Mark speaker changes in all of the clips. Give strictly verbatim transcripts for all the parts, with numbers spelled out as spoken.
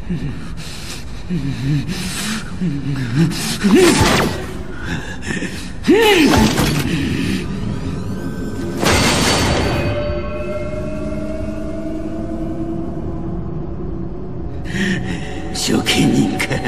Speaker 1: 処刑人か。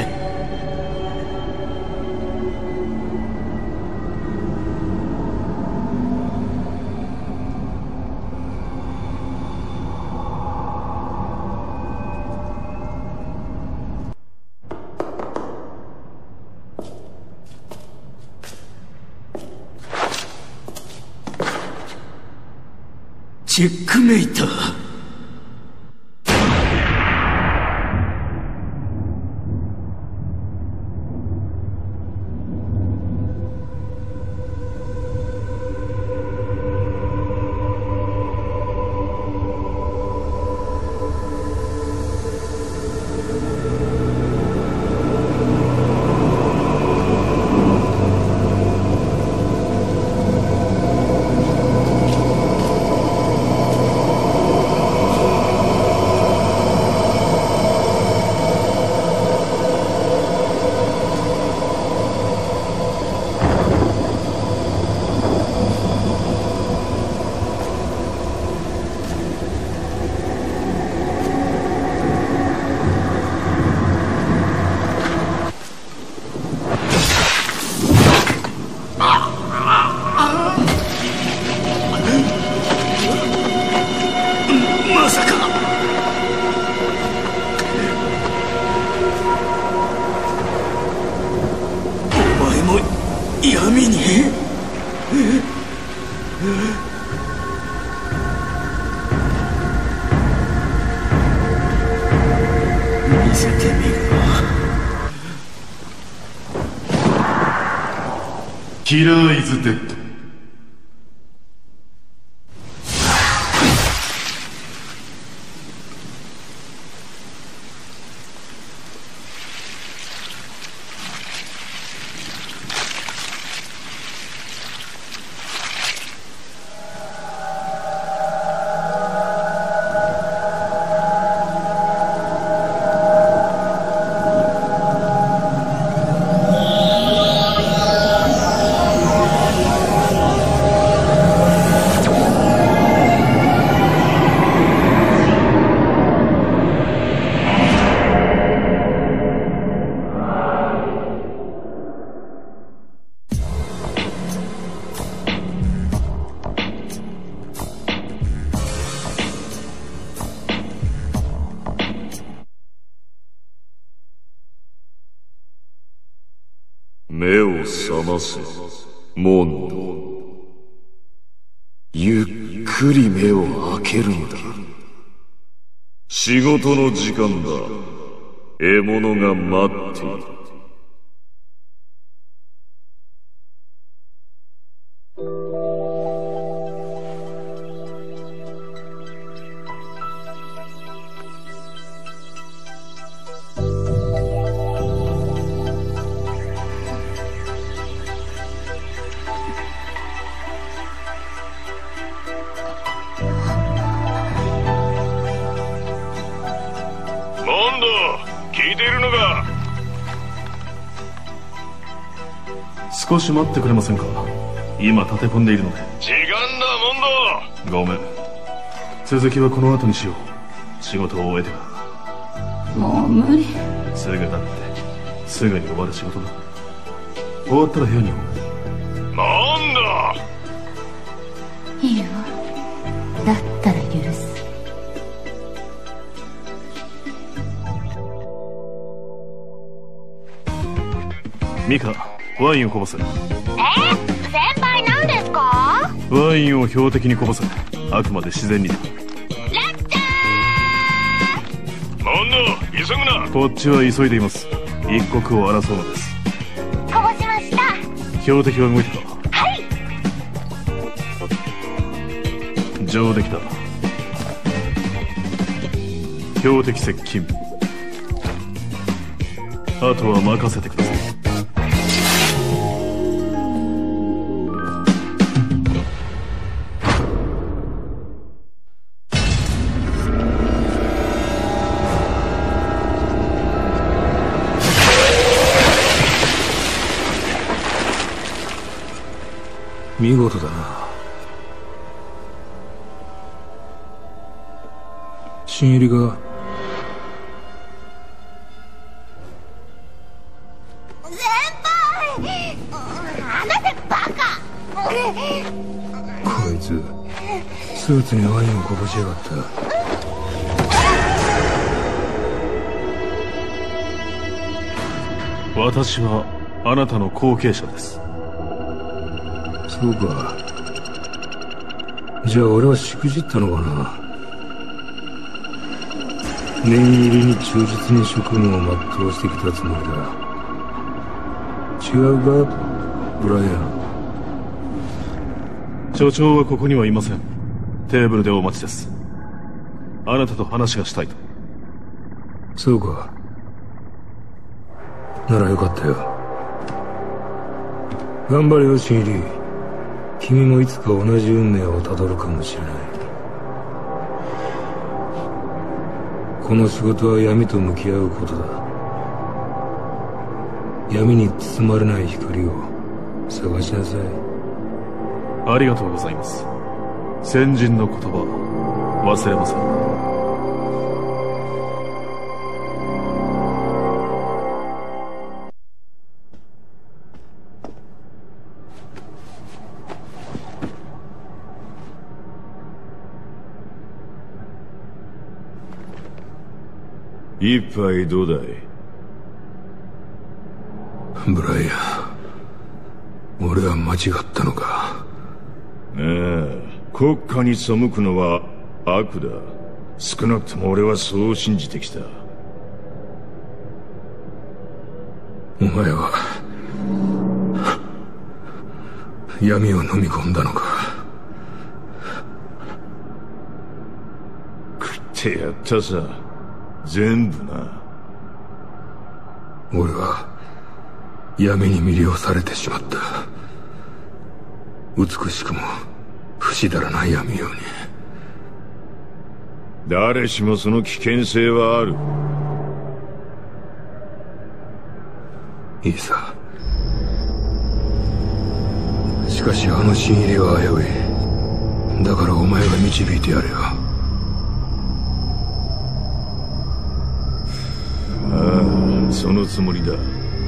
Speaker 1: チェックメイト。闇に見せてみろ。
Speaker 2: キラーイズデッド。
Speaker 3: 目を覚ませ、モンド。ゆっくり目を開けるんだ。仕事の時間だ。獲物が待っている。
Speaker 4: 聞いているのか。
Speaker 2: 少し待ってくれませんか。今立て込んでいるので。
Speaker 4: 時間だモンド。
Speaker 2: ごめん、続きはこの後にしよう。仕事を終えてから。
Speaker 5: もう無理。
Speaker 2: すぐだってすぐに終わる仕事だ。終わったら部屋に行こ
Speaker 4: う。なんだ。
Speaker 5: いいわ、だったら許す。
Speaker 2: ミカ、ワインをこぼせ。
Speaker 6: えー、先輩何ですか。
Speaker 2: ワインを標的にこぼせ。あくまで自然にだ。
Speaker 6: レッチャー。
Speaker 4: モンド、急ぐな。
Speaker 2: こっちは急いでいます。一刻を争うのです。
Speaker 6: こぼしました。
Speaker 2: 標的は動いたか。
Speaker 6: はい。
Speaker 2: 上出来だ。標的接近。あとは任せてください。
Speaker 7: 見事だな。新入りが
Speaker 6: 先輩、あなたバカ。
Speaker 7: こいつスーツにワインをこぼしやがった。
Speaker 2: 私はあなたの後継者です。
Speaker 7: そうか。じゃあ俺はしくじったのかな。念入りに忠実に職務を全うしてきたつもりだ。違うか、ブライアン。
Speaker 2: 所長はここにはいません。テーブルでお待ちです。あなたと話がしたいと。
Speaker 7: そうか。ならよかったよ。頑張れよ、新入り。君もいつか同じ運命をたどるかもしれない。この仕事は闇と向き合うことだ。闇に包まれない光を探しなさい。
Speaker 2: ありがとうございます。先人の言葉忘れません。
Speaker 3: 一杯どうだい？
Speaker 7: ブライアン、俺は間違ったのか。
Speaker 3: ああ、国家に背くのは悪だ。少なくとも俺はそう信じてきた。
Speaker 7: お前は闇を飲み込んだのか。
Speaker 3: 食ってやったさ、全部な。
Speaker 7: 俺は闇に魅了されてしまった。美しくも不死だらない闇ように。
Speaker 3: 誰しもその危険性はある。
Speaker 7: いいさ。しかしあの新入りは危うい。だからお前が導いてやれよ。
Speaker 3: ああ、そのつもりだ。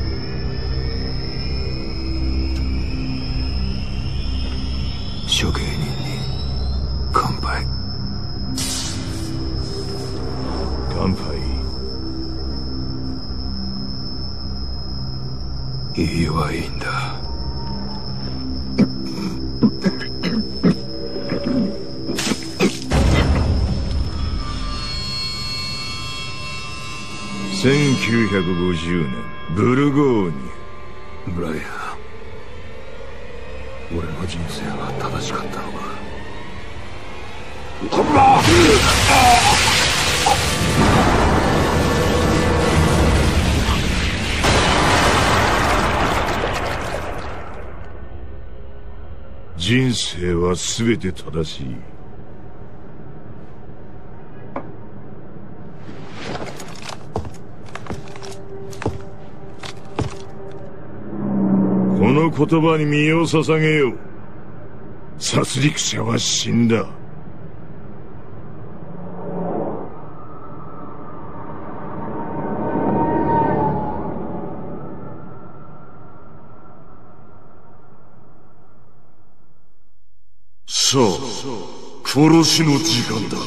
Speaker 7: 処刑人に乾杯。
Speaker 3: 乾杯。
Speaker 7: いいワインだ。
Speaker 3: せんきゅうひゃくごじゅうねん、ブルゴーニュ。
Speaker 7: ブライアン、俺の人生は正しかったのか。
Speaker 3: 人生は全て正しい。この言葉に身を捧げよう。殺戮者は死んだ。さあ、殺しの時間だ。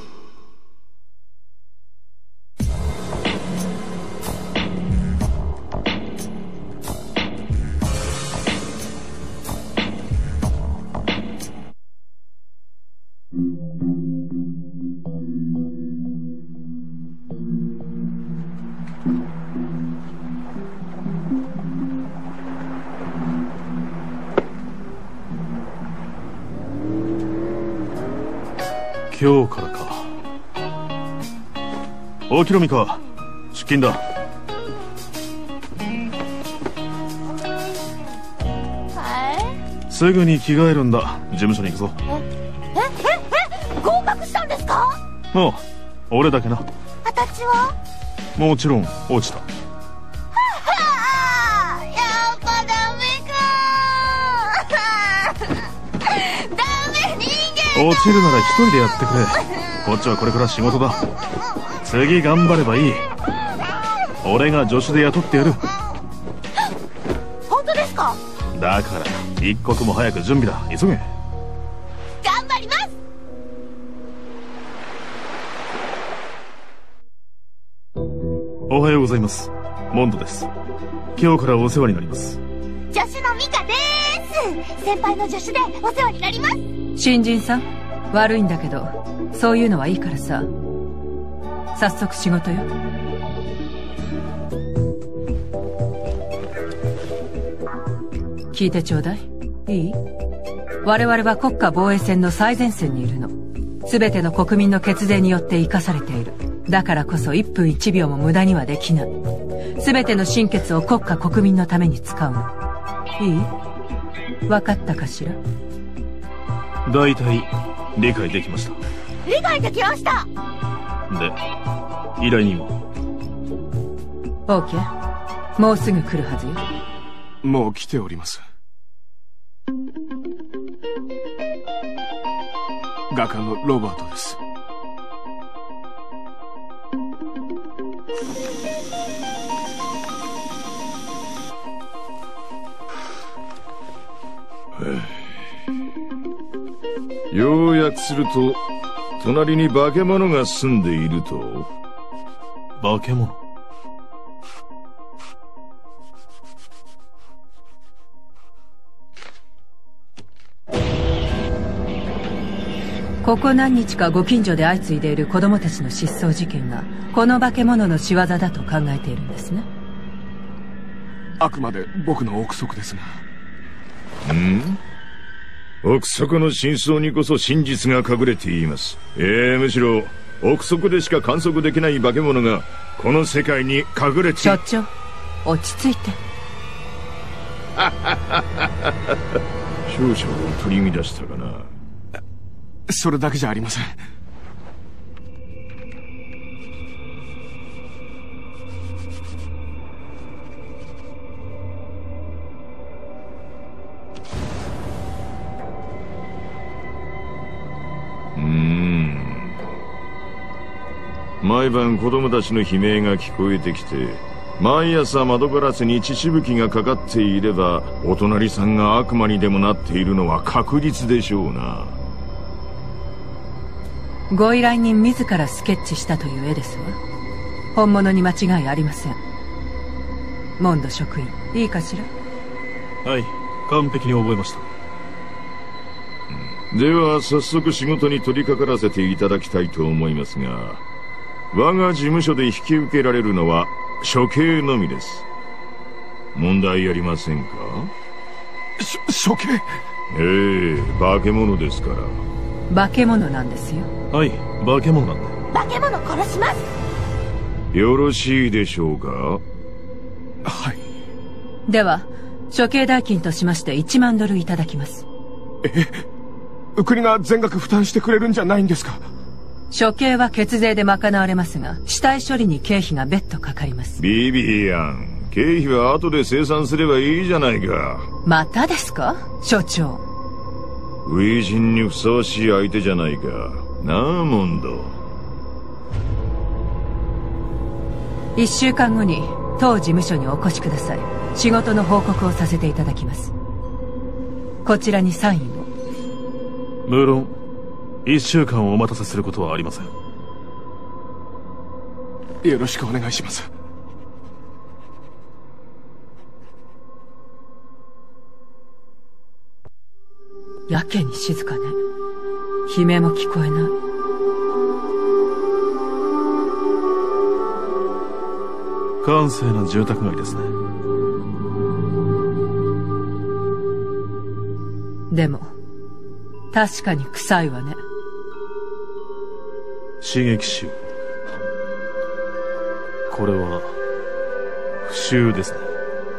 Speaker 2: 今日からか。おきろみか、出勤だ。
Speaker 6: はい。
Speaker 2: すぐに着替えるんだ。事務所に行くぞ。
Speaker 6: え、え、え、え、合格したんですか？
Speaker 2: ああ、俺だけな。
Speaker 6: 私は？
Speaker 2: もちろん落ちた。
Speaker 6: はあ、やっぱダメか。
Speaker 2: 落ちるなら一人でやってくれ。こっちはこれから仕事だ。次頑張ればいい。俺が助手で雇ってやる。
Speaker 6: 本当ですか？
Speaker 2: だから一刻も早く準備だ。急げ。
Speaker 6: 頑張ります。
Speaker 2: おはようございます。モンドです。今日からお世話になります。
Speaker 6: 助手のミカでーす。先輩の助手でお世話になります。
Speaker 8: 新人さん、悪いんだけどそういうのはいいからさ、早速仕事よ。聞いてちょうだい。いい？我々は国家防衛戦の最前線にいるの。全ての国民の血税によって生かされている。だからこそいっぷんいちびょうも無駄にはできない。全ての心血を国家国民のために使うの。いい？分かったかしら？
Speaker 2: 大体理解できました。
Speaker 6: 理解できました。
Speaker 2: で、依頼人は？
Speaker 8: OK。 もうすぐ来るはずよ。
Speaker 9: もう来ております。画家のロバートです。
Speaker 3: ようやくすると隣に化け物が住んでいると。
Speaker 2: 化け物？
Speaker 8: ここ何日かご近所で相次いでいる子供たちの失踪事件がこの化け物の仕業だと考えているんですね。
Speaker 9: あくまで僕の憶測ですが。
Speaker 3: ん？憶測の真相にこそ真実が隠れています。ええ、むしろ憶測でしか観測できない化け物がこの世界に隠れて。
Speaker 8: 所長、落ち着いて。
Speaker 3: 少々取り乱したかな。
Speaker 9: それだけじゃありません。
Speaker 3: うーん。毎晩子供たちの悲鳴が聞こえてきて、毎朝窓ガラスに血しぶきがかかっていれば、お隣さんが悪魔にでもなっているのは確実でしょうな。
Speaker 8: ご依頼人自らスケッチしたという絵ですわ。本物に間違いありません。モンド職員、いいかしら？
Speaker 2: はい、完璧に覚えました。
Speaker 3: では早速仕事に取り掛からせていただきたいと思いますが、我が事務所で引き受けられるのは処刑のみです。問題ありませんか？
Speaker 9: 処刑？
Speaker 3: ええ、化け物ですから。
Speaker 8: 化け物なんですよ。
Speaker 2: はい、化け物なんで。
Speaker 6: 化け物殺します。
Speaker 3: よろしいでしょうか？はい。
Speaker 8: では処刑代金としましていちまんドルいただきます。
Speaker 9: え、国が全額負担してくれるんじゃないんですか？
Speaker 8: 処刑は血税で賄われますが、死体処理に経費が別途かかります。
Speaker 3: ビビアン、経費は後で清算すればいいじゃないか。
Speaker 8: またですか、所長？
Speaker 3: 初陣にふさわしい相手じゃないか。なあ、モンド。
Speaker 8: 一週間後に当事務所にお越しください。仕事の報告をさせていただきます。こちらにサインを。
Speaker 2: 無論一週間お待たせすることはありません。
Speaker 9: よろしくお願いします。
Speaker 8: やけに静かね。悲鳴も聞こえない。
Speaker 2: 閑静な住宅街ですね。
Speaker 8: でも確かに臭いわね。
Speaker 2: 刺激臭。これは腐臭ですね。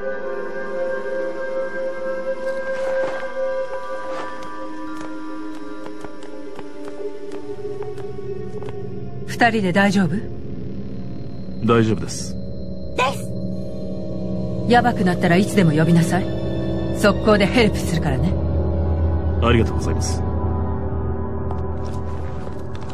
Speaker 8: 二人で大丈夫？
Speaker 2: 大丈夫です。
Speaker 6: です。
Speaker 8: ヤバくなったらいつでも呼びなさい。速攻でヘルプするからね。
Speaker 2: ありがとうございます。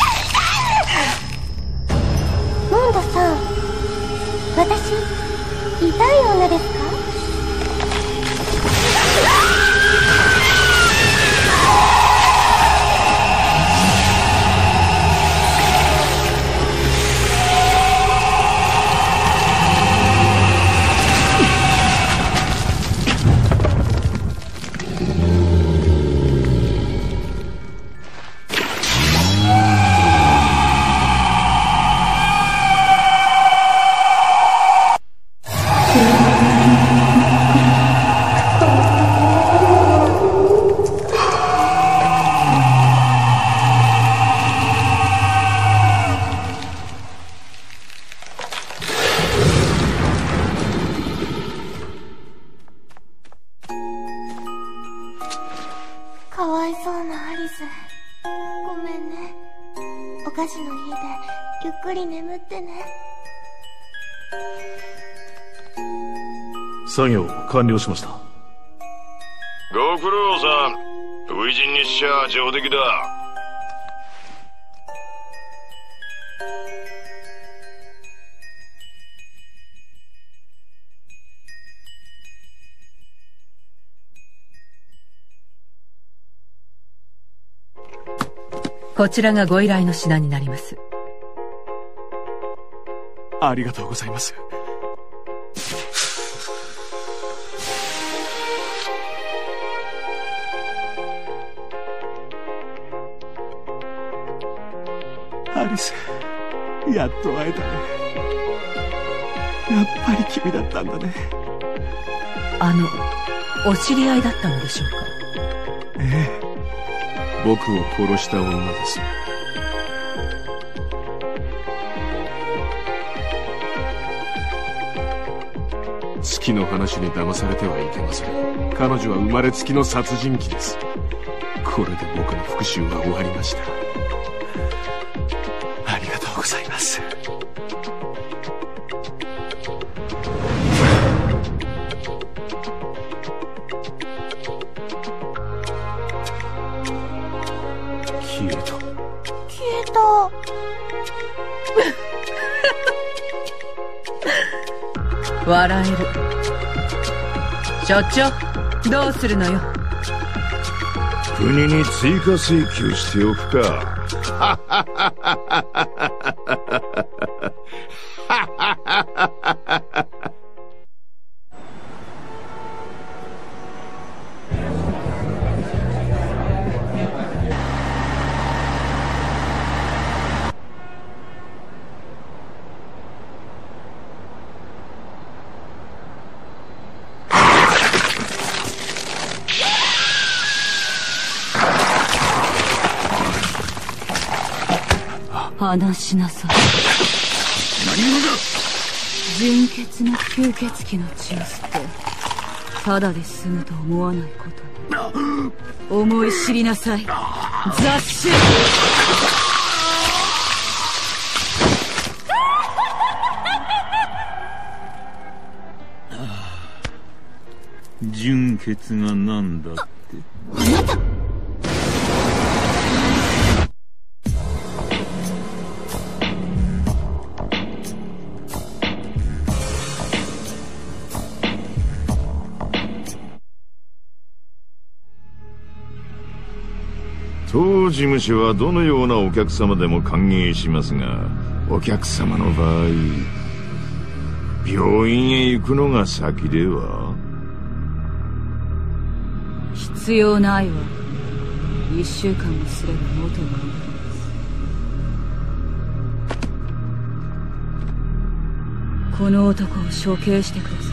Speaker 6: モンドさん、私痛い女ですか？かわいそうなアリス。ごめんね。お菓子の家でゆっくり眠ってね。
Speaker 2: 作業完了しました。
Speaker 4: ご苦労さん。初陣にしちゃ上出来だ。
Speaker 8: こちらがご依頼の品になります。
Speaker 9: ありがとうございます。アリス、やっと会えたね。やっぱり君だったんだね。
Speaker 8: あの、お知り合いだったのでしょうか？
Speaker 9: ええ、僕を殺した女です。月の話に騙されてはいけません。彼女は生まれつきの殺人鬼です。これで僕の復讐は終わりました。ありがとうございます。
Speaker 7: 消えた。
Speaker 6: 消えた。
Speaker 8: 笑える。所長、どうするのよ。
Speaker 3: 国に追加請求しておくか。
Speaker 5: 話しなさい。
Speaker 1: 何者だ。
Speaker 5: 純血の吸血鬼の血を吸ってただで済むと思わないことに思い知りなさい。雑種。
Speaker 1: 純血がなんだって。
Speaker 5: あなた。
Speaker 3: 当事務所はどのようなお客様でも歓迎しますが、お客様の場合、病院へ行くのが先では？
Speaker 5: 必要ないわ。一週間もすれば元に戻ります。この男を処刑してくださ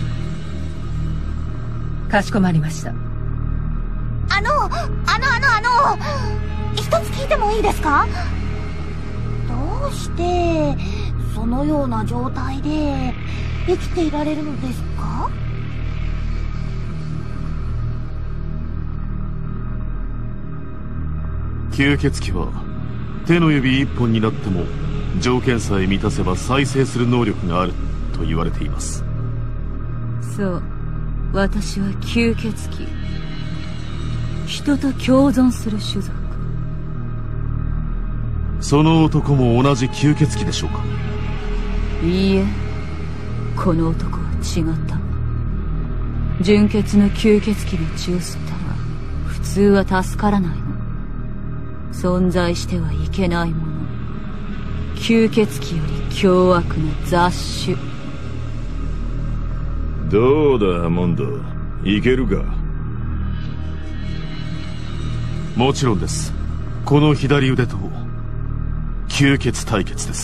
Speaker 5: い。
Speaker 8: かしこまりました。
Speaker 6: あの、あの、あの、あの、一つ聞いてもいいですか？どうしてそのような状態で生きていられるのですか？
Speaker 9: 吸血鬼は手の指一本になっても条件さえ満たせば再生する能力があると言われています。
Speaker 5: そう、私は吸血鬼。人と共存する種族。
Speaker 9: その男も同じ吸血鬼でしょうか？
Speaker 5: いいえ、この男は違った。純血の吸血鬼の血を吸ったら普通は助からないの。存在してはいけないもの。吸血鬼より凶悪な雑種。
Speaker 3: どうだモンド、いけるか？
Speaker 9: もちろんです。この左腕と吸血対決です。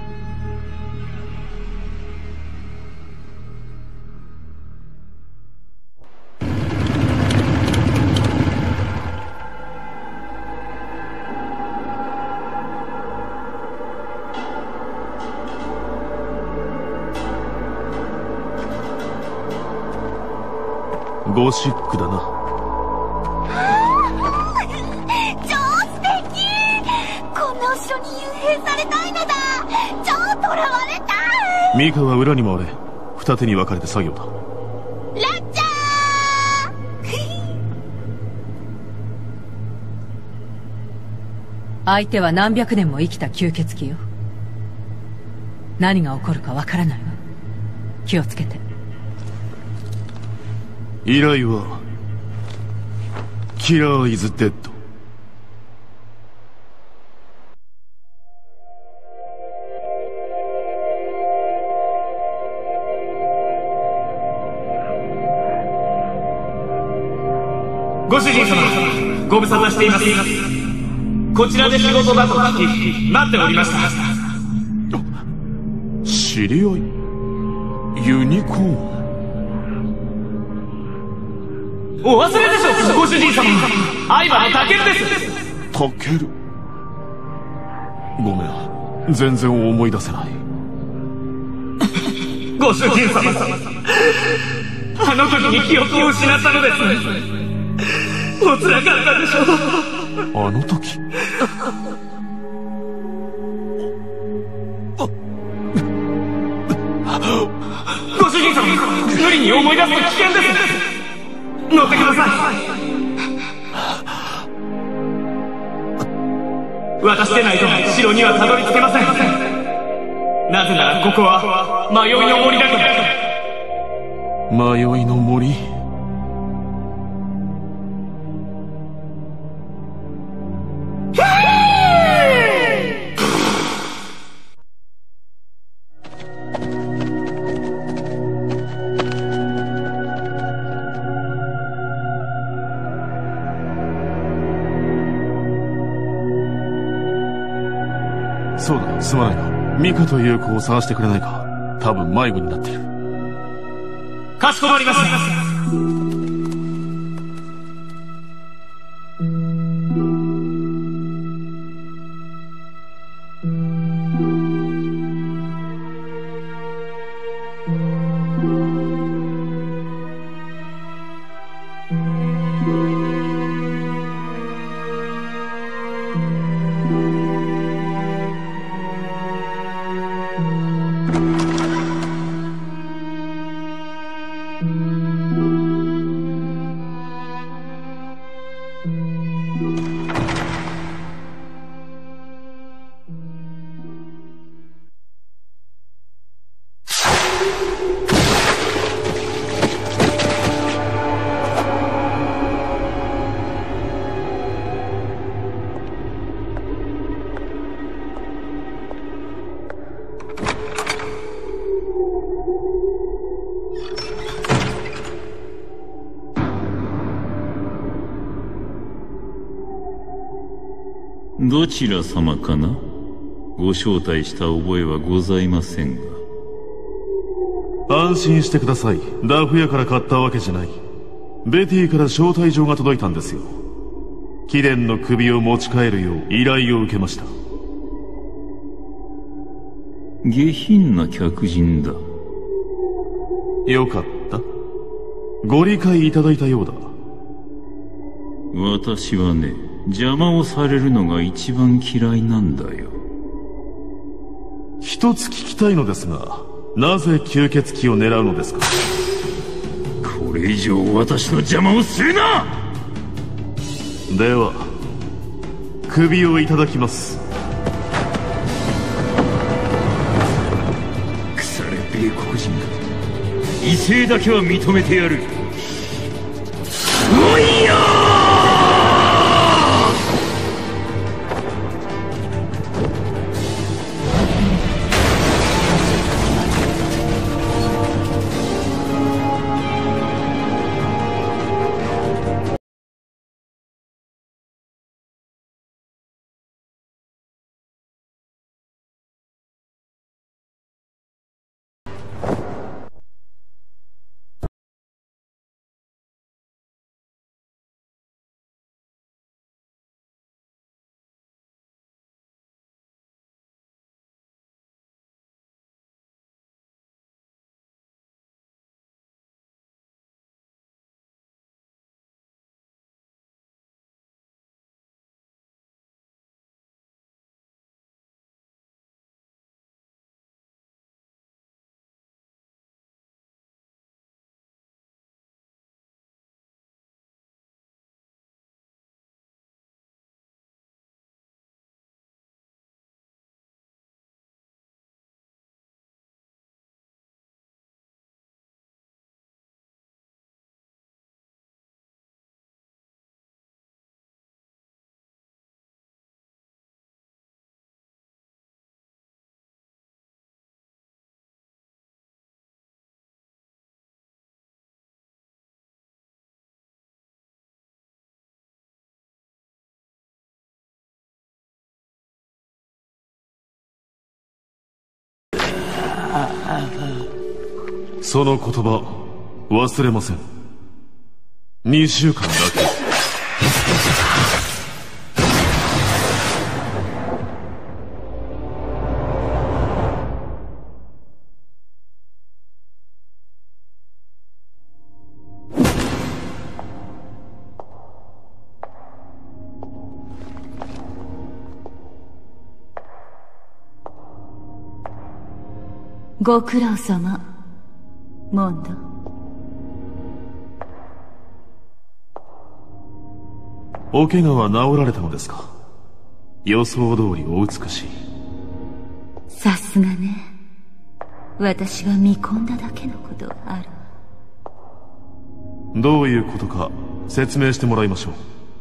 Speaker 9: ゴシックだな。
Speaker 6: 超素敵。こんな後ろに幽閉されたいのだ。超囚われたい。
Speaker 2: ミカは裏に回れ。二手に分かれて作業だ。
Speaker 6: ラッチャー
Speaker 8: 相手は何百年も生きた吸血鬼よ。何が起こるかわからないわ。気をつけて。
Speaker 2: 依頼はキラーイズデッド。
Speaker 10: ご主人様、ご無沙汰しています。こちらで仕事だと聞き待っておりました。
Speaker 2: 知り合い？ユニコーン。
Speaker 10: お忘れでしょう、ご主人様。相葉のタケルです。
Speaker 2: タケル？ごめん、全然思い出せない。
Speaker 10: ご主人様、あの時に記憶を失ったのです。おつらかったでしょう。
Speaker 2: あの時？
Speaker 10: ご主人様、無理に思い出すと危険です。乗ってください。私でないと城にはたどり着けません。なぜならここは迷いの森だから。
Speaker 2: 迷いの森？そうだ、すまないな。ミカという子を探してくれないか。多分迷子になっている。
Speaker 10: かしこまりました。
Speaker 1: どちら様かな？ご招待した覚えはございませんが。
Speaker 2: 安心してください。ダフ屋から買ったわけじゃない。ベティから招待状が届いたんですよ。貴殿の首を持ち帰るよう依頼を受けました。
Speaker 1: 下品な客人だ。
Speaker 2: よかった。ご理解いただいたようだ。
Speaker 1: 私はね、邪魔をされるのが一番嫌いなんだよ。
Speaker 2: 一つ聞きたいのですが、なぜ吸血鬼を狙うのですか？
Speaker 1: これ以上私の邪魔をするな！
Speaker 2: では首をいただきます。
Speaker 1: 腐れ米国人が異性だけは認めてやる。おいよー！
Speaker 2: その言葉忘れません。にしゅうかんだけ。
Speaker 5: ご苦労様、モンド。
Speaker 2: お怪我は治られたのですか？予想通りお美しい。
Speaker 5: さすがね。私が見込んだだけのことある。
Speaker 2: どういうことか説明してもらいましょう。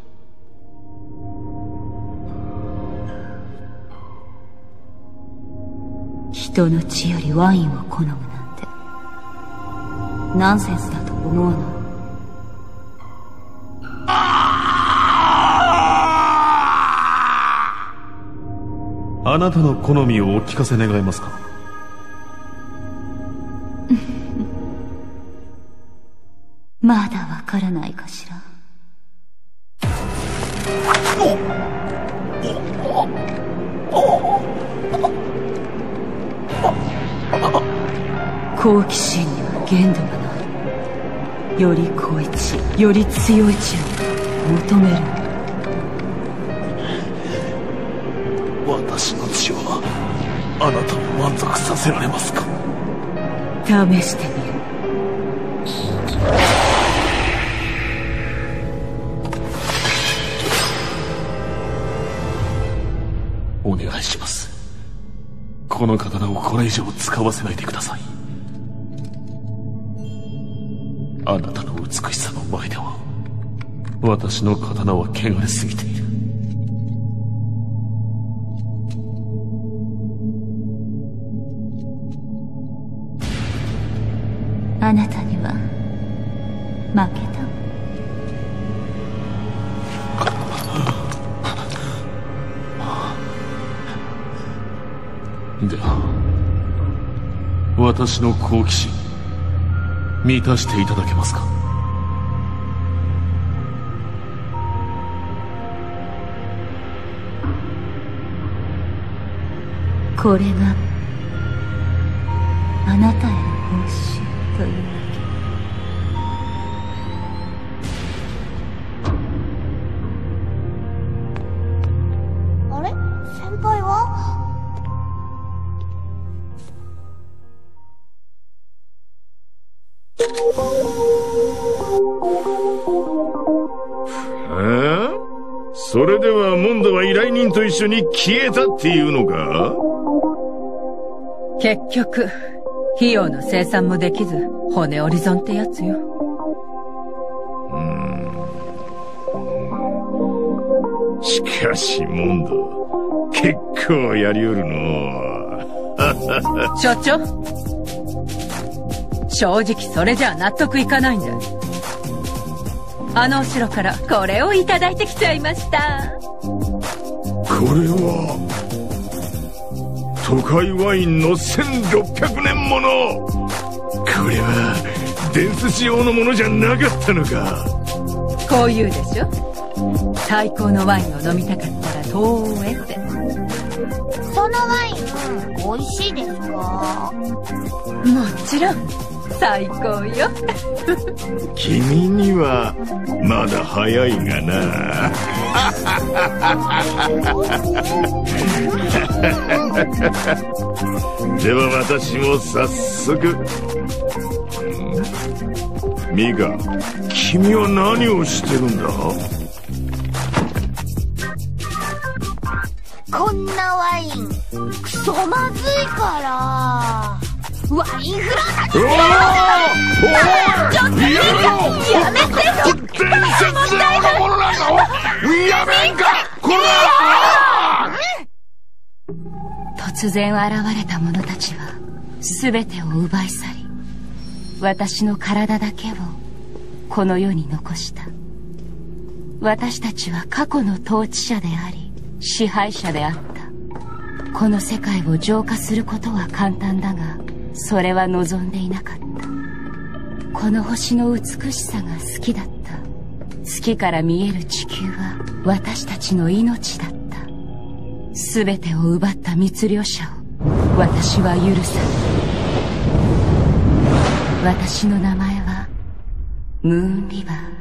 Speaker 5: 人の血よりワインを好むなんてナンセンスだと思わない？
Speaker 2: あなたの好みをお聞かせ願えますか？
Speaker 5: まだわからないかしら。好奇心には限度がない。より濃い血、より強い血を求める。
Speaker 2: 私の血はあなたを満足させられますか？
Speaker 5: 試してみる。
Speaker 2: お願いします。この刀をこれ以上使わせないでください。あなたの美しさの前では私の刀は汚れすぎている。
Speaker 5: あなたには負けた。
Speaker 2: では私の好奇心満たしていただけますか？
Speaker 5: これがあなたへの報酬というわ
Speaker 6: け。あれ？先輩は？
Speaker 3: えー、それではモンドは依頼人と一緒に消えたっていうのか？
Speaker 8: 結局費用の生産もできず骨折り損ってやつよ。
Speaker 3: うーん。しかしモンド結構やりよるの
Speaker 8: 所長、正直それじゃあ納得いかないんだ。あのお城からこれをいただいてきちゃいました。
Speaker 3: これは都会ワインのせんろっぴゃくねんもの。これは伝説用のものじゃなかったのか。
Speaker 8: こう言うでしょ。最高のワインを飲みたかったら東へって。
Speaker 6: そのワイン美味しいですか？
Speaker 8: もちろん最高よ。
Speaker 3: 君にはまだ早いがな。では私も早速。ミカ、君は何をしてるんだ？
Speaker 6: こんなワインクソまずいからワインフローだって。ちょっとやめてよ。
Speaker 3: 伝説のものなの？やめんかこら！
Speaker 5: 突然現れた者たちは全てを奪い去り、私の体だけをこの世に残した。私たちは過去の統治者であり支配者であった。この世界を浄化することは簡単だが、それは望んでいなかった。 この星の美しさが好きだった。月から見える地球は私たちの命だった。全てを奪った密猟者を私は許さない。私の名前はムーンリバー。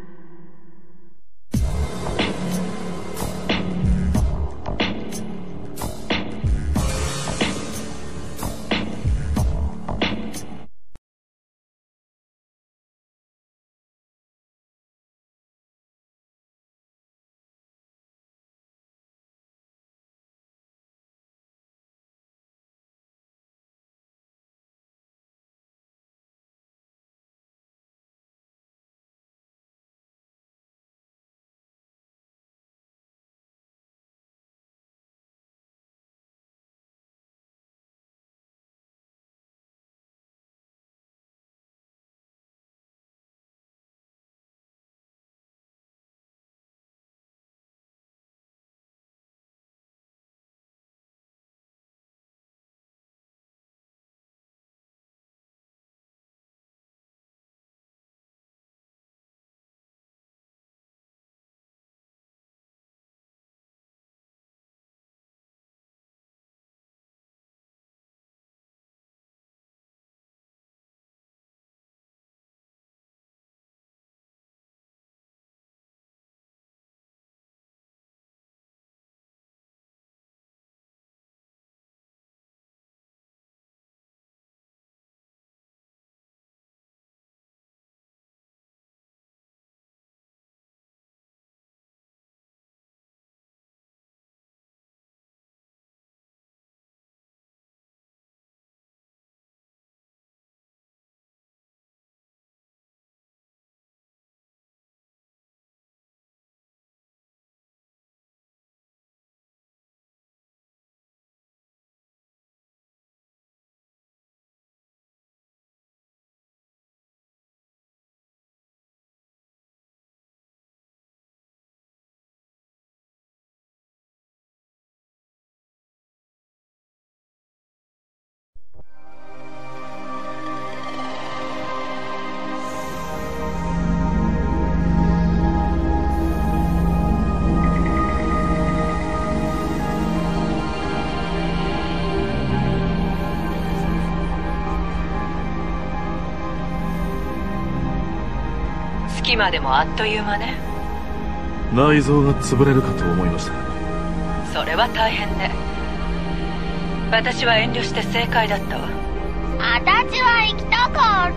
Speaker 8: 今でもあっという間ね。
Speaker 2: 内臓が潰れるかと思いました。
Speaker 8: それは大変ね。私は遠慮して正解だったわ。
Speaker 6: あたちは行きたかった。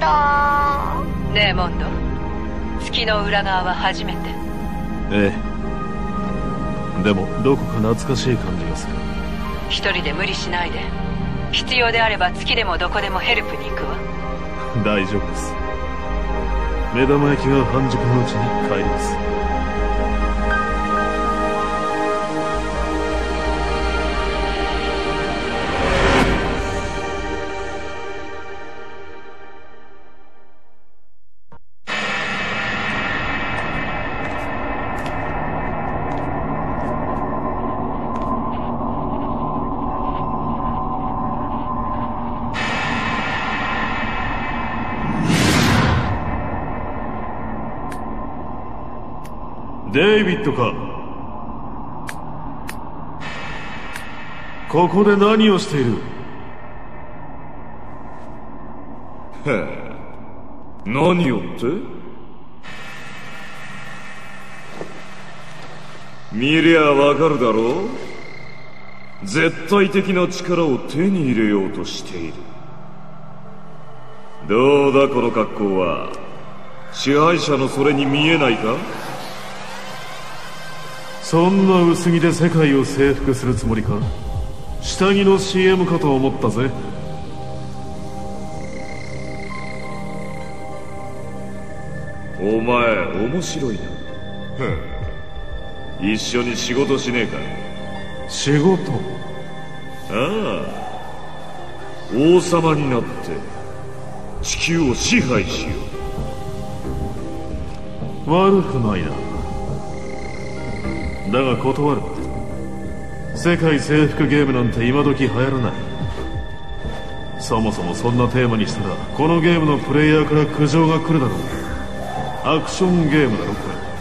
Speaker 8: ねえモンド、月の裏側は初めて？
Speaker 2: ええ。でもどこか懐かしい感じがする。
Speaker 8: 一人で無理しないで。必要であれば月でもどこでもヘルプに行くわ。
Speaker 2: 大丈夫です。目玉焼きが半熟のうちに帰ります。デイビッドか。ここで何をしている？
Speaker 3: へえ、何をって？見りゃわかるだろう。絶対的な力を手に入れようとしている。どうだこの格好は。支配者のそれに見えないか？
Speaker 2: そんな薄着で世界を征服するつもりか？下着の シーエム かと思ったぜ。
Speaker 3: お前面白いな。一緒に仕事しねえか？
Speaker 2: 仕事？
Speaker 3: ああ、王様になって地球を支配しよ
Speaker 2: う。悪くないな。だが断る。世界征服ゲームなんて今時流行らない。 そもそもそんなテーマにしたらこのゲームのプレイヤーから苦情が来るだろう。アクションゲームだろ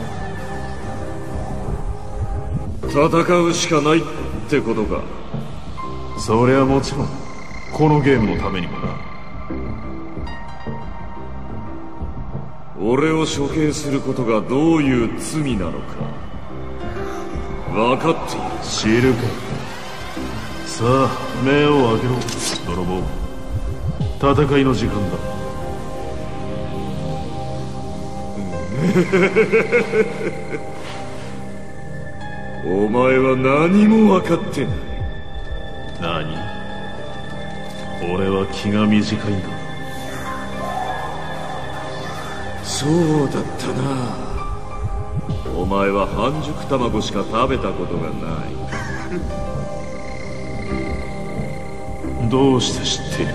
Speaker 2: これ。
Speaker 9: 戦うしかないってことか。
Speaker 2: そりゃもちろんこのゲームのためにもな。
Speaker 9: 俺を処刑することがどういう罪なのか分かっている。
Speaker 2: 知るか。さあ目を開けろ泥棒。戦いの時間だ。
Speaker 9: お前は何も分かってない。
Speaker 2: 何？俺は気が短いんだ。
Speaker 9: そうだったな。お前は半熟卵しか食べたことがない。
Speaker 2: どうして知っている？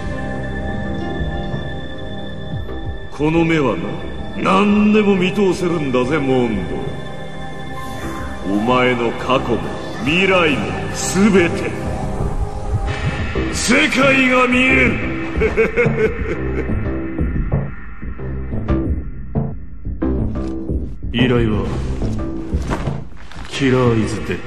Speaker 9: この目はな、何でも見通せるんだぜモンド。お前の過去も未来も全て世界が見える。
Speaker 2: 依頼はキラーイズデッ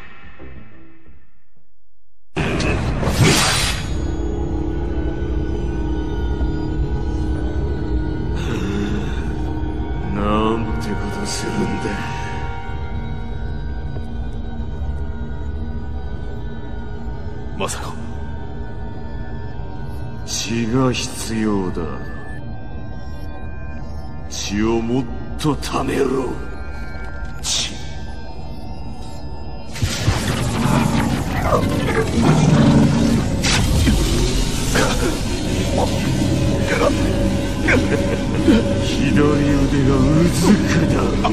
Speaker 9: ド。なんてことするんだ。
Speaker 2: まさか
Speaker 9: 血が必要だ。血をもっと貯めろ。血。左腕がうずくだ。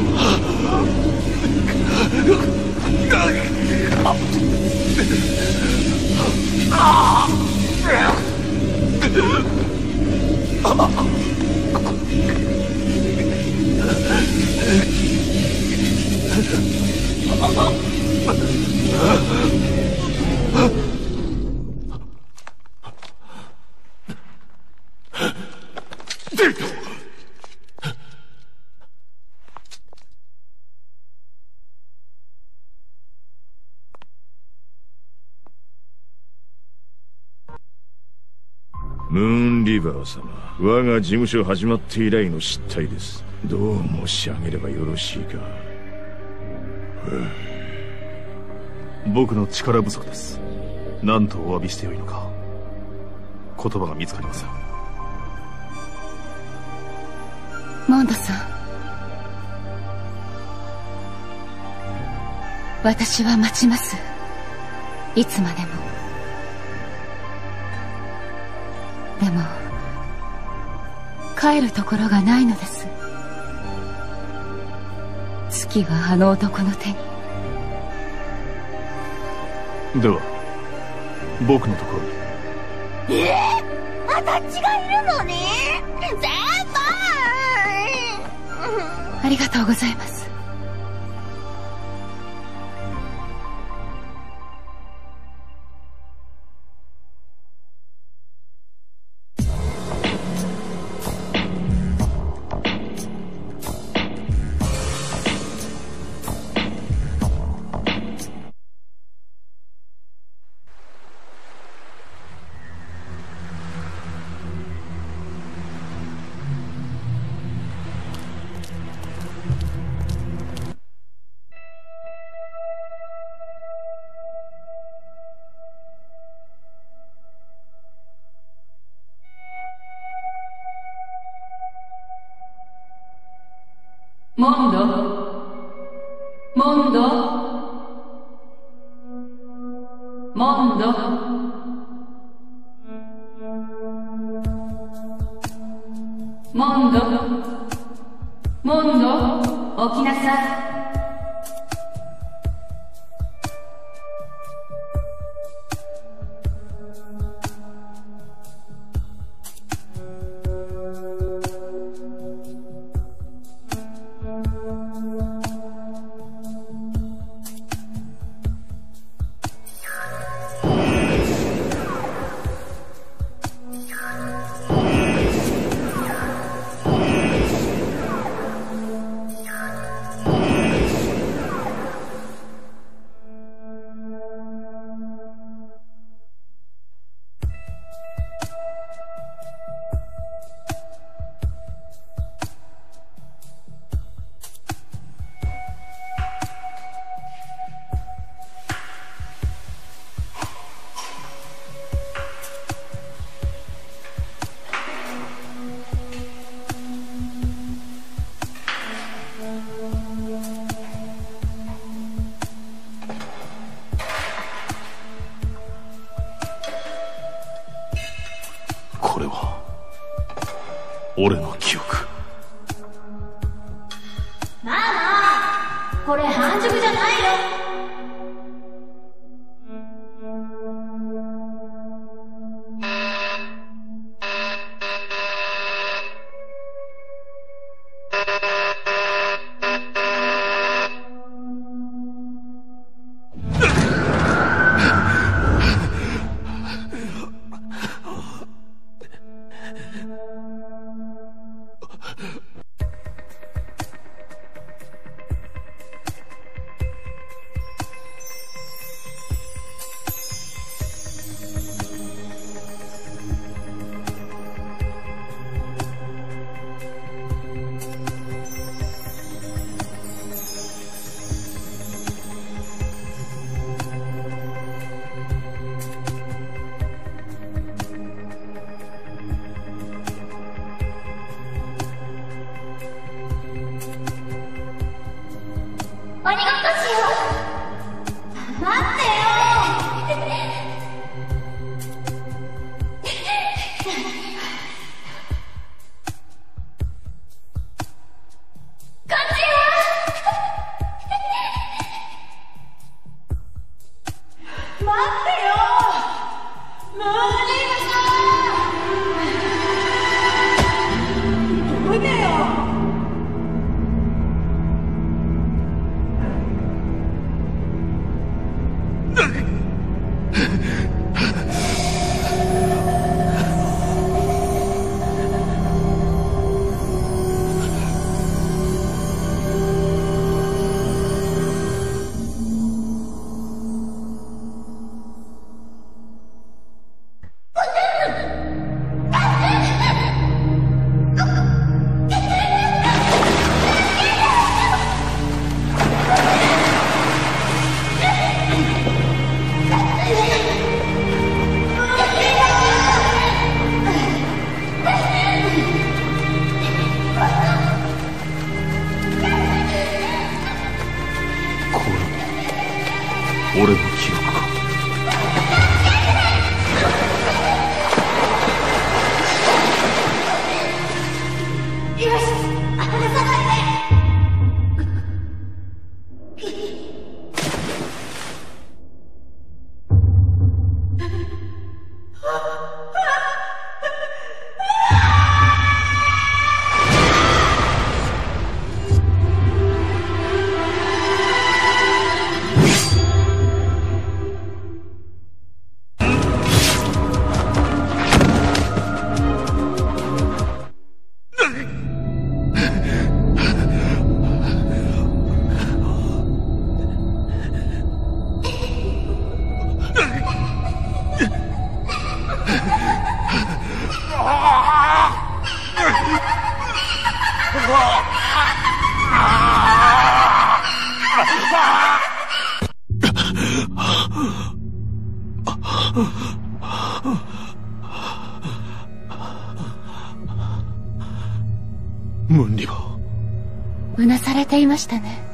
Speaker 3: ムーンリバー様、我が事務所始まって以来の失態です。どう申し上げればよろしいか。
Speaker 2: 僕の力不足です。何とお詫びしてよいのか言葉が見つかりません。
Speaker 6: モンドさん、私は待ちます。いつまでも。でも帰るところがないのです。月はあの男の手に。
Speaker 2: では僕のところに。
Speaker 6: ええー、私がいるのに先輩。ありがとうございます。
Speaker 8: モンドモンドモンドモンドモンド起きなさい。
Speaker 2: これは俺の記憶。
Speaker 6: ママ、これ半熟じゃないよ。鬼ごっこしよう。待ってよ。こっちよ。待ってよ。もうおいでよ。
Speaker 2: 俺の記憶か。
Speaker 6: よし、離さないで。
Speaker 2: ムンリは
Speaker 6: うなされていましたね。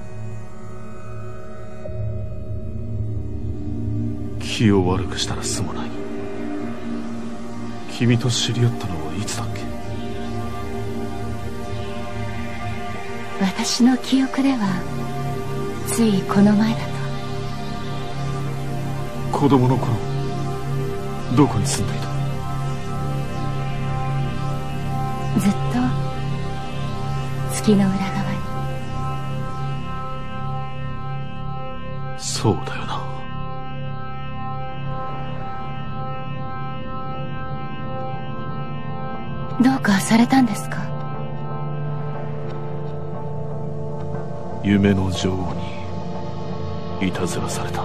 Speaker 2: 気を悪くしたらすまない。君と知り合ったのはいつだっけ？
Speaker 6: 私の記憶ではついこの前だと。
Speaker 2: 子供の頃どこに住んでいた？
Speaker 6: ずっと月の裏側に。
Speaker 2: そうだよな。
Speaker 6: どうかされたんですか？
Speaker 2: 夢の女王にいたずらされた。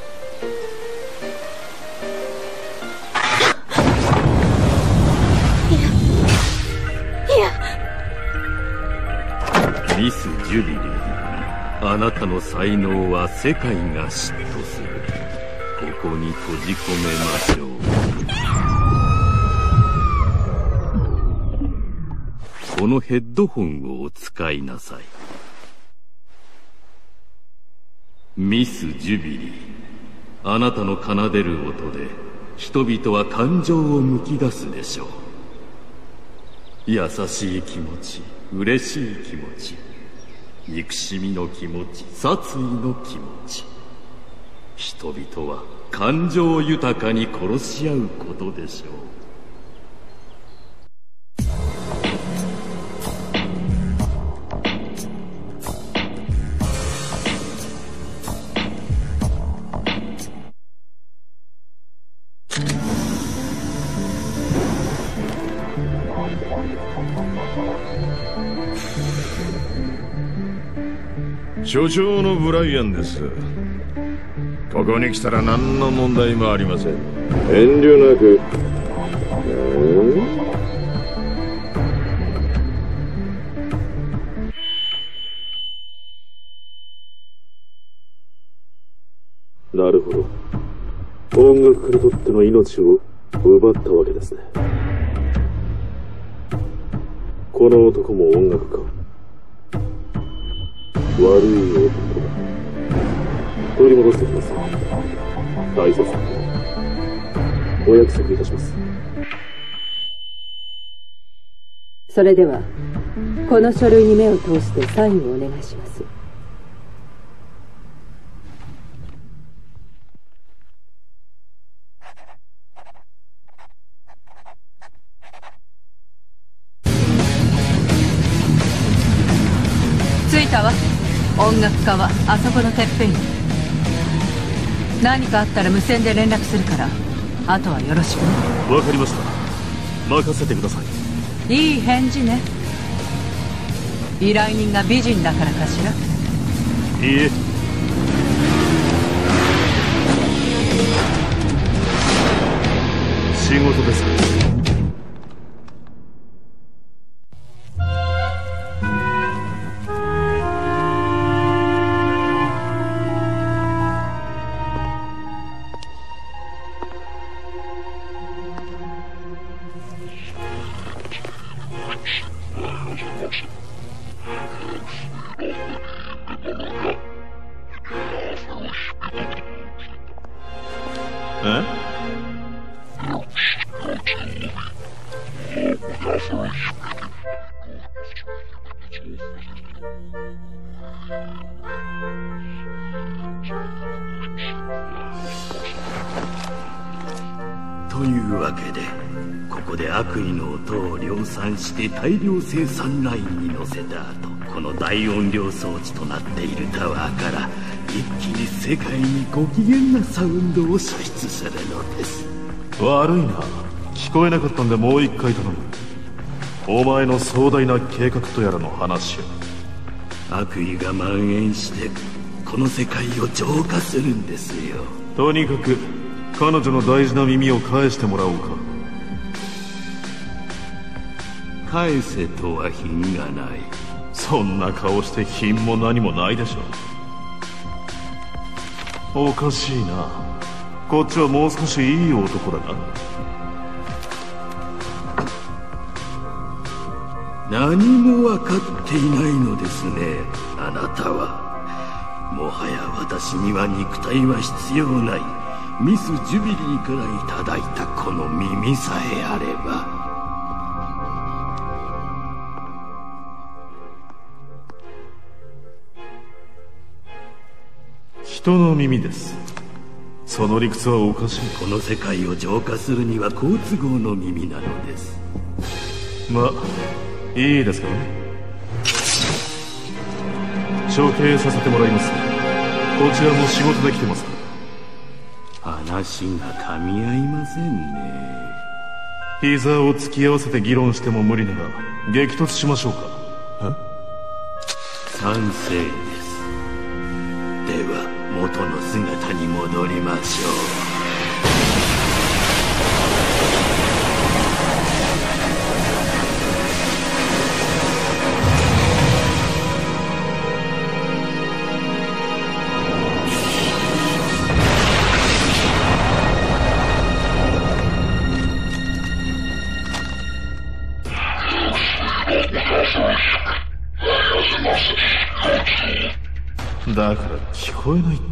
Speaker 6: い
Speaker 9: ミス・ジュビリー、あなたの才能は世界が嫉妬する。ここに閉じ込めましょう。このヘッドホンをお使いなさい。ミス・ジュビリー、あなたの奏でる音で人々は感情をむき出すでしょう。優しい気持ち、嬉しい気持ち、憎しみの気持ち、殺意の気持ち。人々は感情豊かに殺し合うことでしょう。
Speaker 3: 所長のブライアンです。ここに来たら何の問題もありません。
Speaker 11: 遠慮なく。なるほど。音楽家にとっての命を奪ったわけですね。この男も音楽家。悪い男だ。取り戻してきます。大切なお約束いたします。
Speaker 8: それではこの書類に目を通してサインをお願いします。着いたわ。音楽家はあそこのてっぺんに。何かあったら無線で連絡するから、あとはよろしくね。
Speaker 2: わかりました。任せてくださ
Speaker 8: い。いい返事ね。依頼人が美人だからかしら。
Speaker 2: いいえ。仕事です。
Speaker 9: というわけで、ここで悪意の音を量産して大量生産ラインに乗せた後、この大音量装置となっているタワーから一気に世界にご機嫌なサウンドを射出するのです。
Speaker 2: 悪いな。聞こえなかったんでもう一回頼む。お前の壮大な計画とやらの話を。
Speaker 9: 悪意が蔓延してこの世界を浄化するんですよ。
Speaker 2: とにかく彼女の大事な耳を返してもらおうか。
Speaker 9: 返せとは品がない。
Speaker 2: そんな顔して品も何もないでしょ。おかしいな。こっちはもう少しいい男だな。
Speaker 9: 何も分かっていないのですね、あなたは。もはや私には肉体は必要ない。ミス・ジュビリーからいただいたこの耳さえあれば。
Speaker 2: 人の耳です。その理屈はおかしい。
Speaker 9: この世界を浄化するには好都合の耳なのです。
Speaker 2: まあいいですけどね。処刑させてもらいます。こちらも仕事できてますから。
Speaker 9: 話が噛み合いませんね。
Speaker 2: 膝を突き合わせて議論しても無理なら激突しましょうか。
Speaker 9: 賛成です。では元の姿に戻りましょう。
Speaker 2: だから聞こえないって。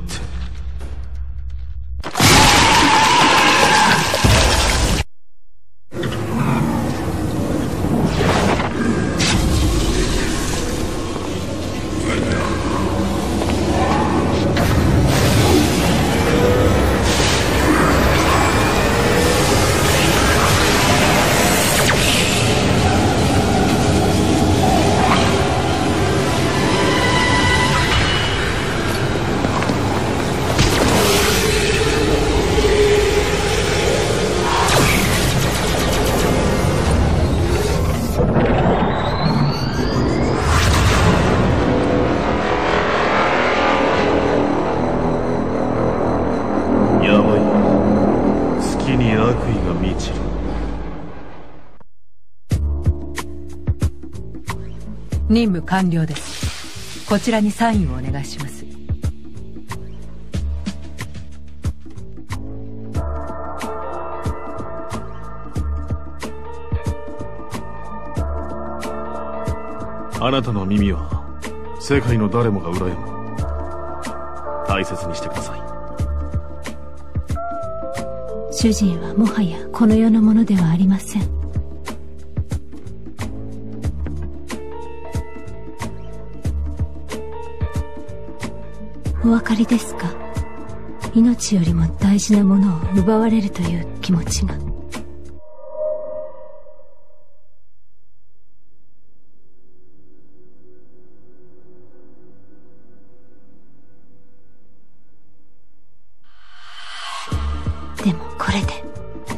Speaker 8: 任務完了です。こちらにサインをお願いします。
Speaker 2: あなたの耳は世界の誰もが羨む。大切にしてください。
Speaker 12: 主人はもはやこの世のものではありません。お分かりですか？命よりも大事なものを奪われるという気持ちが。でもこれで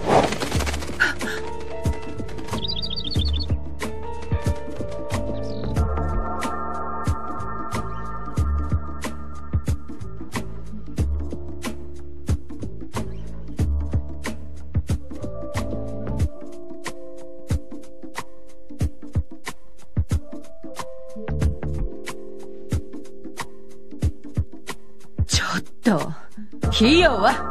Speaker 8: ちょっと費用は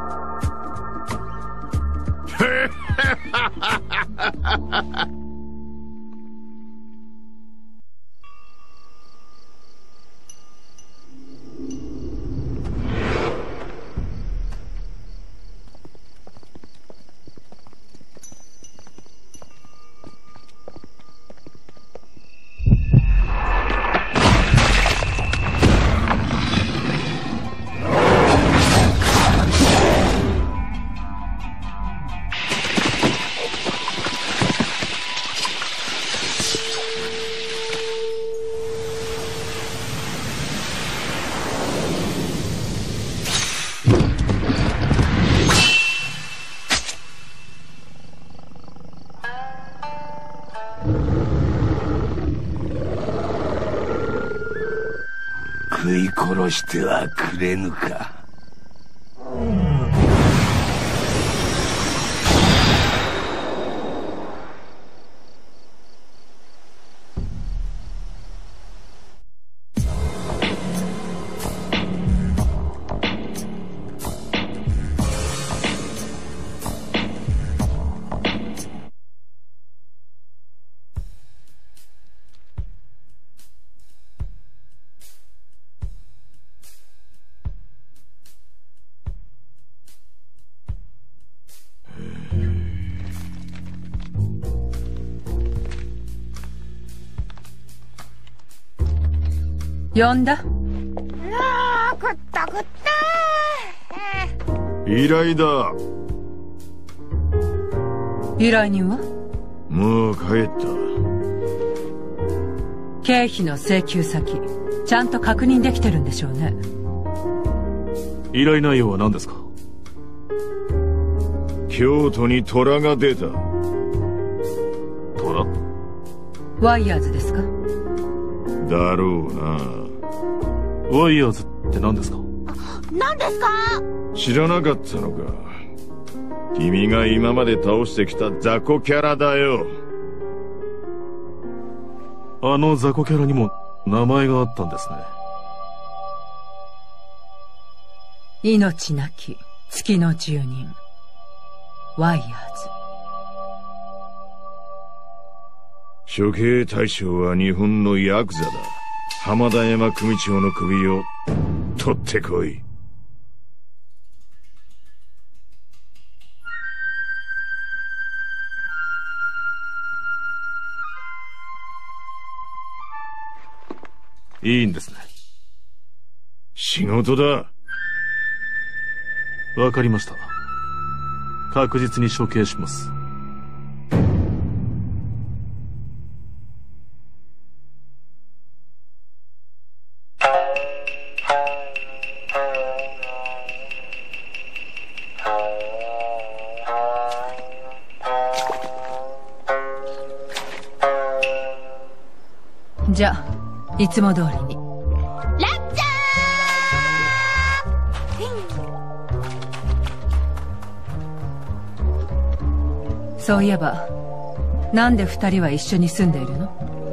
Speaker 7: 食い殺してはくれぬか。呼んだ？
Speaker 6: ああ、くったくった。
Speaker 3: 依頼だ。
Speaker 8: 依頼人は？
Speaker 3: もう帰った。
Speaker 8: 経費の請求先ちゃんと確認できてるんでしょうね。
Speaker 2: 依頼内容は何ですか？
Speaker 3: 京都に虎が出た。
Speaker 2: 虎？
Speaker 8: ワイヤーズですか？
Speaker 3: だろうな。
Speaker 2: ワイヤーズって何ですか？
Speaker 6: 何ですか？
Speaker 3: 知らなかったのか。君が今まで倒してきた雑魚キャラだよ。
Speaker 2: あの雑魚キャラにも名前があったんですね。
Speaker 8: 命なき月の住人ワイヤーズ。
Speaker 3: 処刑対象は日本のヤクザだ。 浜田山組長の首を取ってこい。
Speaker 2: いいんですね。
Speaker 3: 仕事だ。
Speaker 2: わかりました。確実に処刑します。
Speaker 8: じゃあいつも通りに。
Speaker 6: ラッチャ
Speaker 8: ー。そういえばなんで二人は一緒に住んでいるの？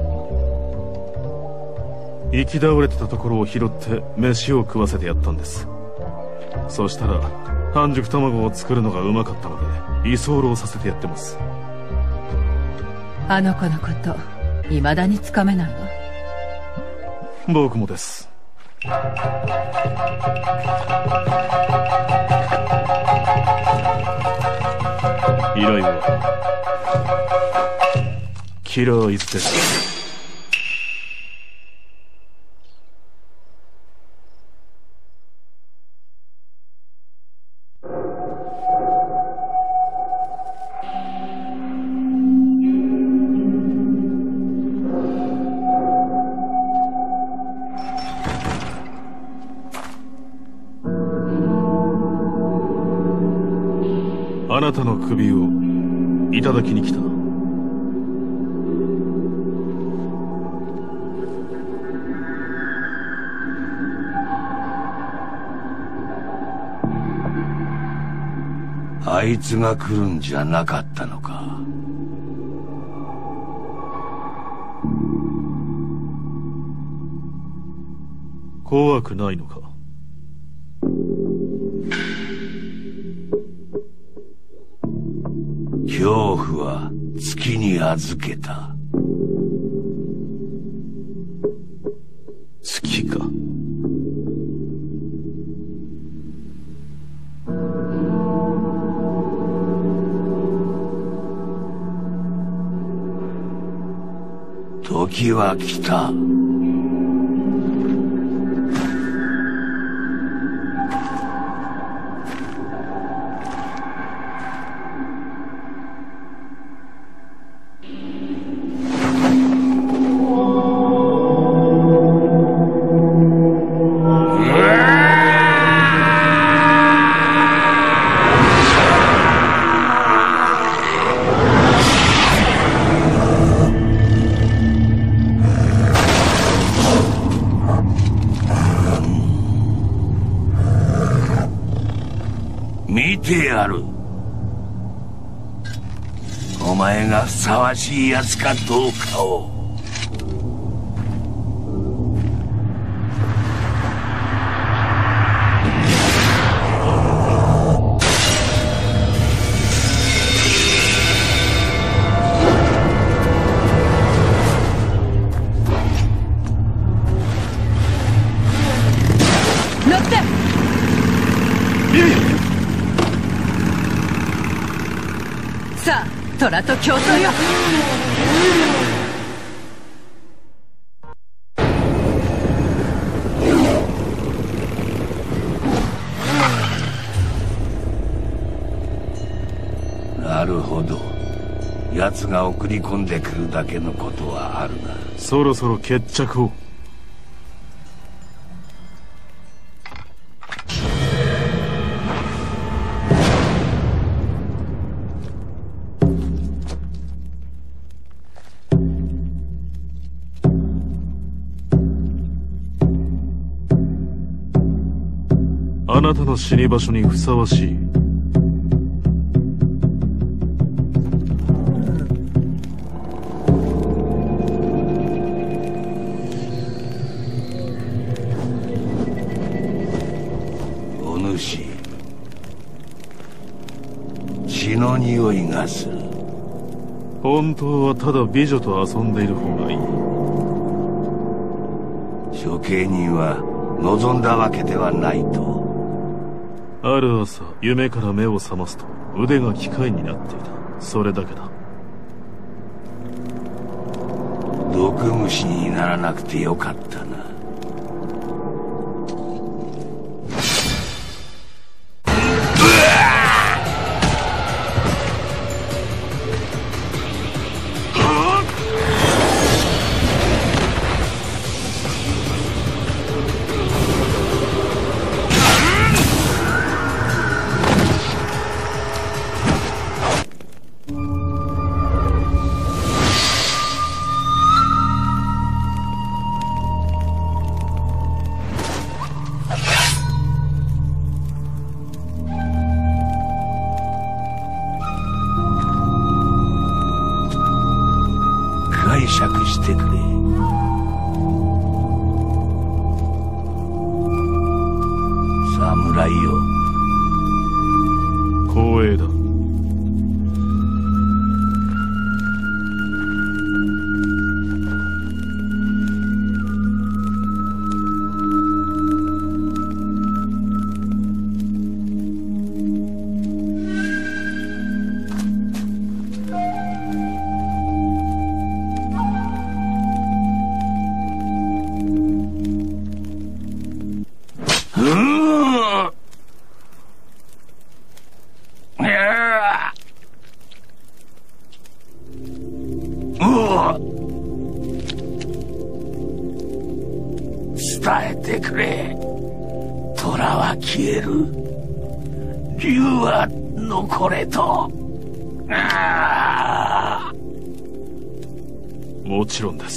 Speaker 2: 行き倒れてたところを拾って飯を食わせてやったんです。そしたら半熟卵を作るのがうまかったので居候させてやってます。
Speaker 8: あの子のこと未だにつかめないわ。
Speaker 2: 僕もです。依頼はキラーイズです。あなたの首をいただきに来た。
Speaker 9: あいつが来るんじゃなかったのか。
Speaker 2: 怖くないのか。
Speaker 9: 恐怖は月に預けた。
Speaker 2: 月か。
Speaker 9: 時は来た。見てやる。お前がふさわしいやつかどうかを。
Speaker 8: 乗って。さあ、虎と競争よ。
Speaker 9: なるほど。奴が送り込んでくるだけのことはあるな。
Speaker 2: そろそろ決着を。あなたの死に場所にふさわしい。
Speaker 9: お主、血の匂いがする。
Speaker 2: 本当はただ美女と遊んでいる方がいい。
Speaker 13: 処刑人は望んだわけではないと。
Speaker 2: ある朝夢から目を覚ますと腕が機械になっていた。それだけだ。
Speaker 13: 毒虫にならなくてよかったな。解釈してくれ。侍よ。
Speaker 2: 光栄だ。
Speaker 13: 伝えてくれ。虎は消える。竜は残れと。ああ、
Speaker 2: もちろんです。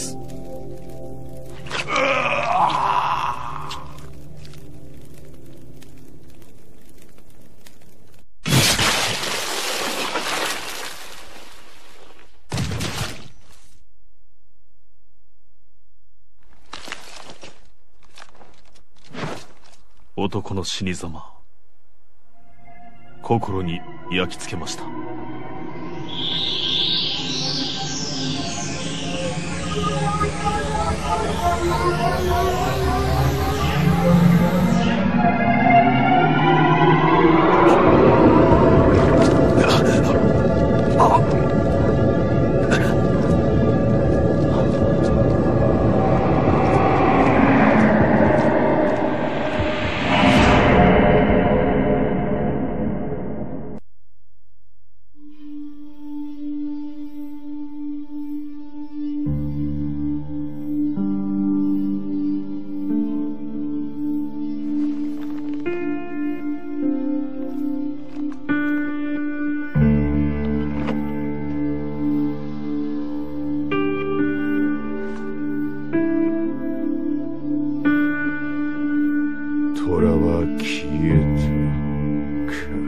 Speaker 2: 男の死に様、心に焼き付けました。
Speaker 3: 虎は消えたか。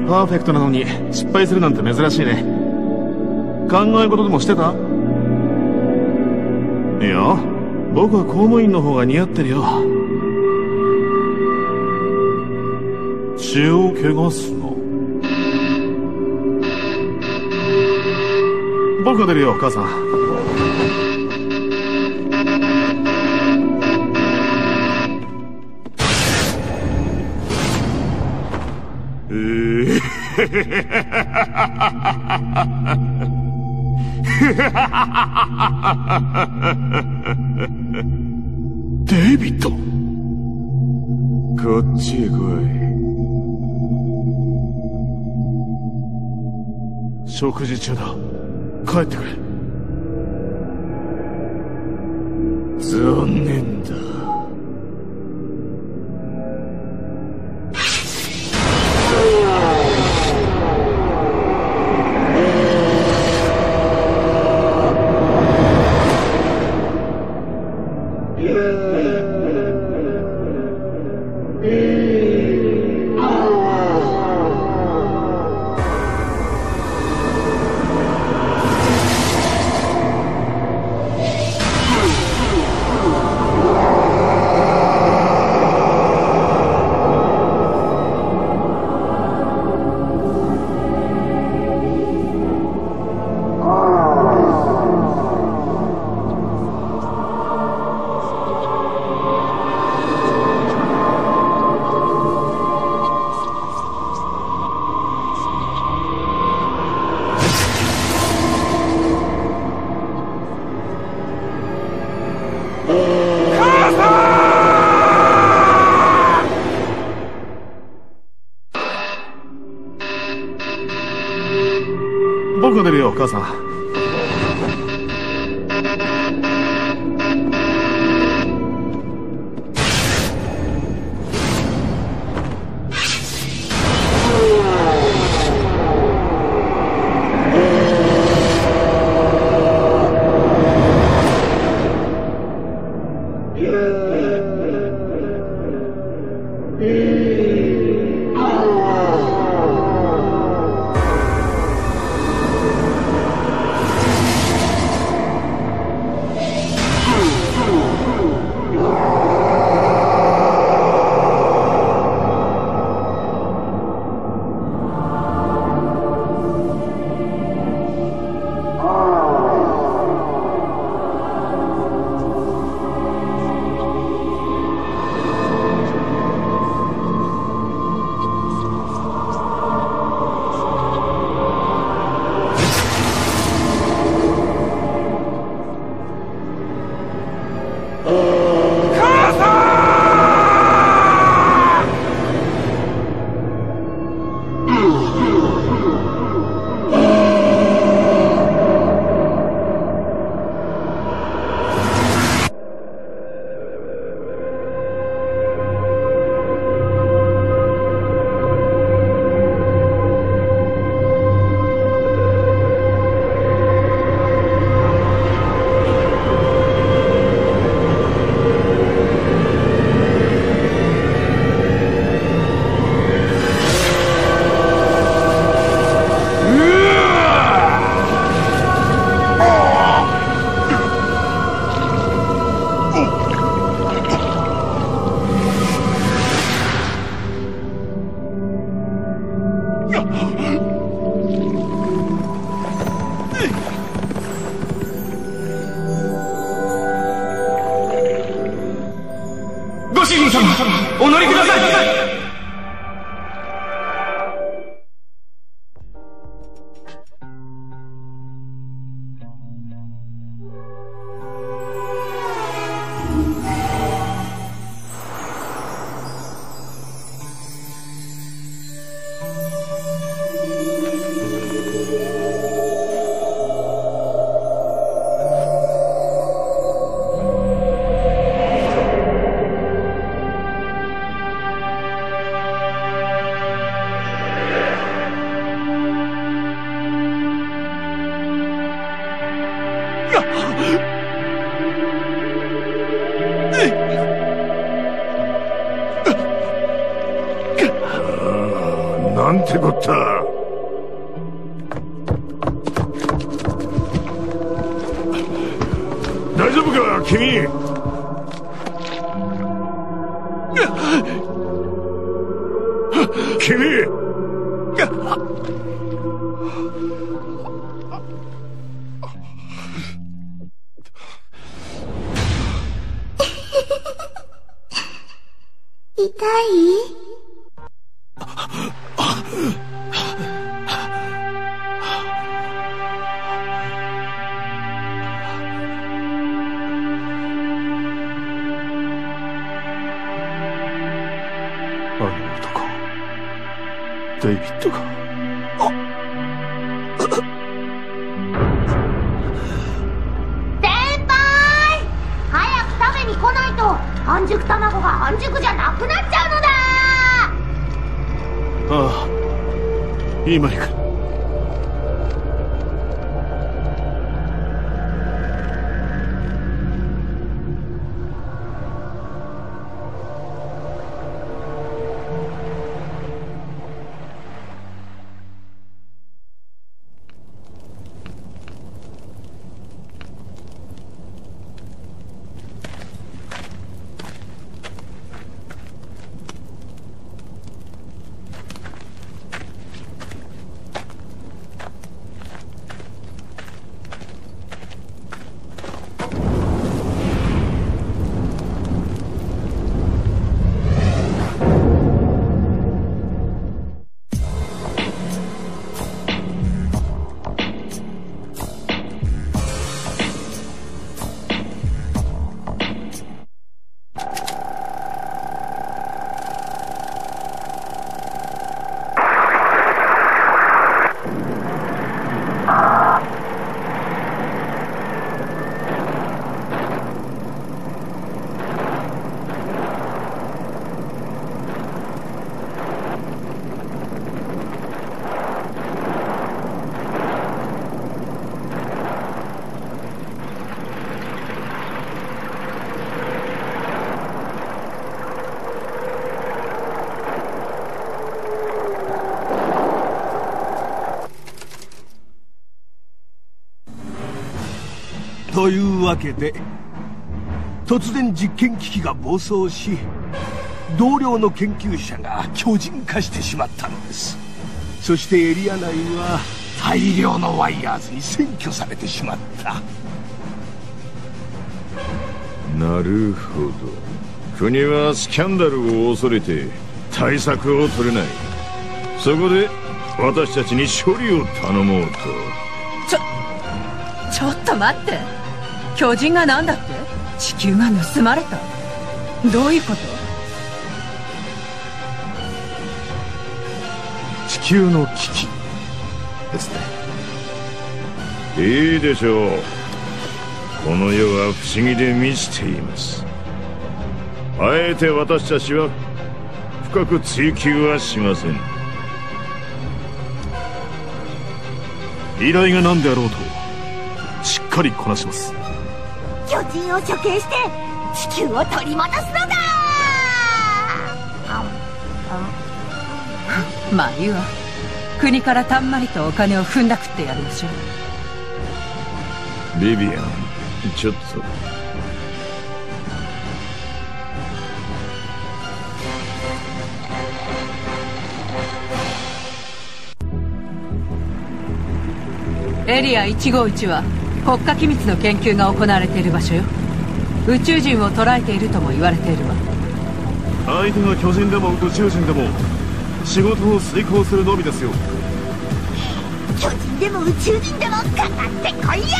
Speaker 2: パーフェクトなのに失敗するなんて珍しいね。考え事でもしてた？いや、僕は公務員の方が似合ってるよ。血を汚すの？僕が出るよ、母さん。えーデイビッド、こっちへ来い。食事中だ。帰ってくれ。残念だ。僕が出るよ、母さん。
Speaker 10: ご神様、お乗りください。
Speaker 3: 何なんてこった。大丈夫か君。君。
Speaker 6: 痛い？
Speaker 2: あの男、デイビッドか。
Speaker 6: 先輩！早く食べに来ないと半熟卵が半熟じゃなくなっちゃうのだ。
Speaker 2: ああ、今行く。
Speaker 13: というわけで突然実験機器が暴走し、同僚の研究者が巨人化してしまったのです。そしてエリア内は大量のワイヤーズに占拠されてしまった。
Speaker 3: なるほど。国はスキャンダルを恐れて対策を取れない。そこで私たちに処理を頼もうと。
Speaker 8: ちょちょっと待って、巨人が何だって？地球が盗まれた？どういうこと？
Speaker 2: 地球の危機ですね。
Speaker 3: いいでしょう。この世は不思議で満ちています。あえて私たちは深く追求はしません。
Speaker 2: 依頼が何であろうとしっかりこなします。
Speaker 6: 巨人を処刑して地球を取り戻すのだ。
Speaker 8: まあいいわ。国からたんまりとお金を踏んだくってやるでしょ。
Speaker 3: ビビアン、ちょっと。
Speaker 8: エリアいちごいちは国家機密の研究が行われている場所よ。宇宙人を捕らえているとも言われているわ。
Speaker 2: 相手が巨人でも宇宙人でも仕事を遂行するのみですよ。
Speaker 6: 巨人でも宇宙人でもかかってこいや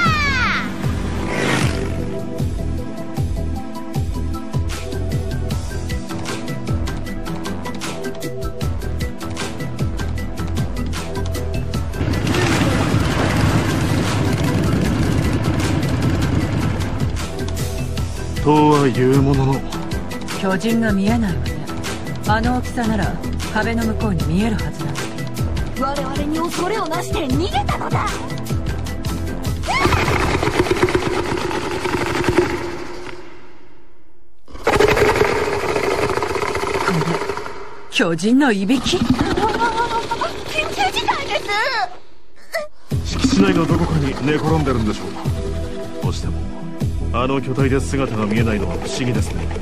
Speaker 2: とはいうものの、
Speaker 8: 巨人が見えないわね。あの大きさなら壁の向こうに見えるはずなの。
Speaker 6: 我々に恐れをなして逃げたのだ。
Speaker 8: これ巨人のいびき？
Speaker 2: 敷地内のどこかに寝転んでるんでしょう。としてもあの巨体で姿が見えないのは不思議ですね。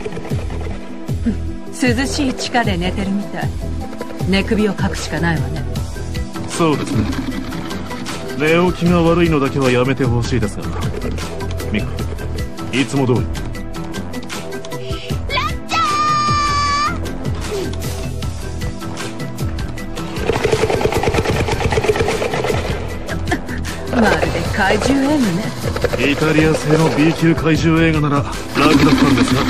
Speaker 8: 涼しい地下で寝てるみたい。寝首をかくしかないわね。
Speaker 2: そうですね。寝起きが悪いのだけはやめてほしいですが、ミカ、いつも通り。
Speaker 6: ラッチャ
Speaker 8: ーまるで怪獣映画ね。
Speaker 2: イタリア製の ビー 級怪獣映画なら楽だったんですが。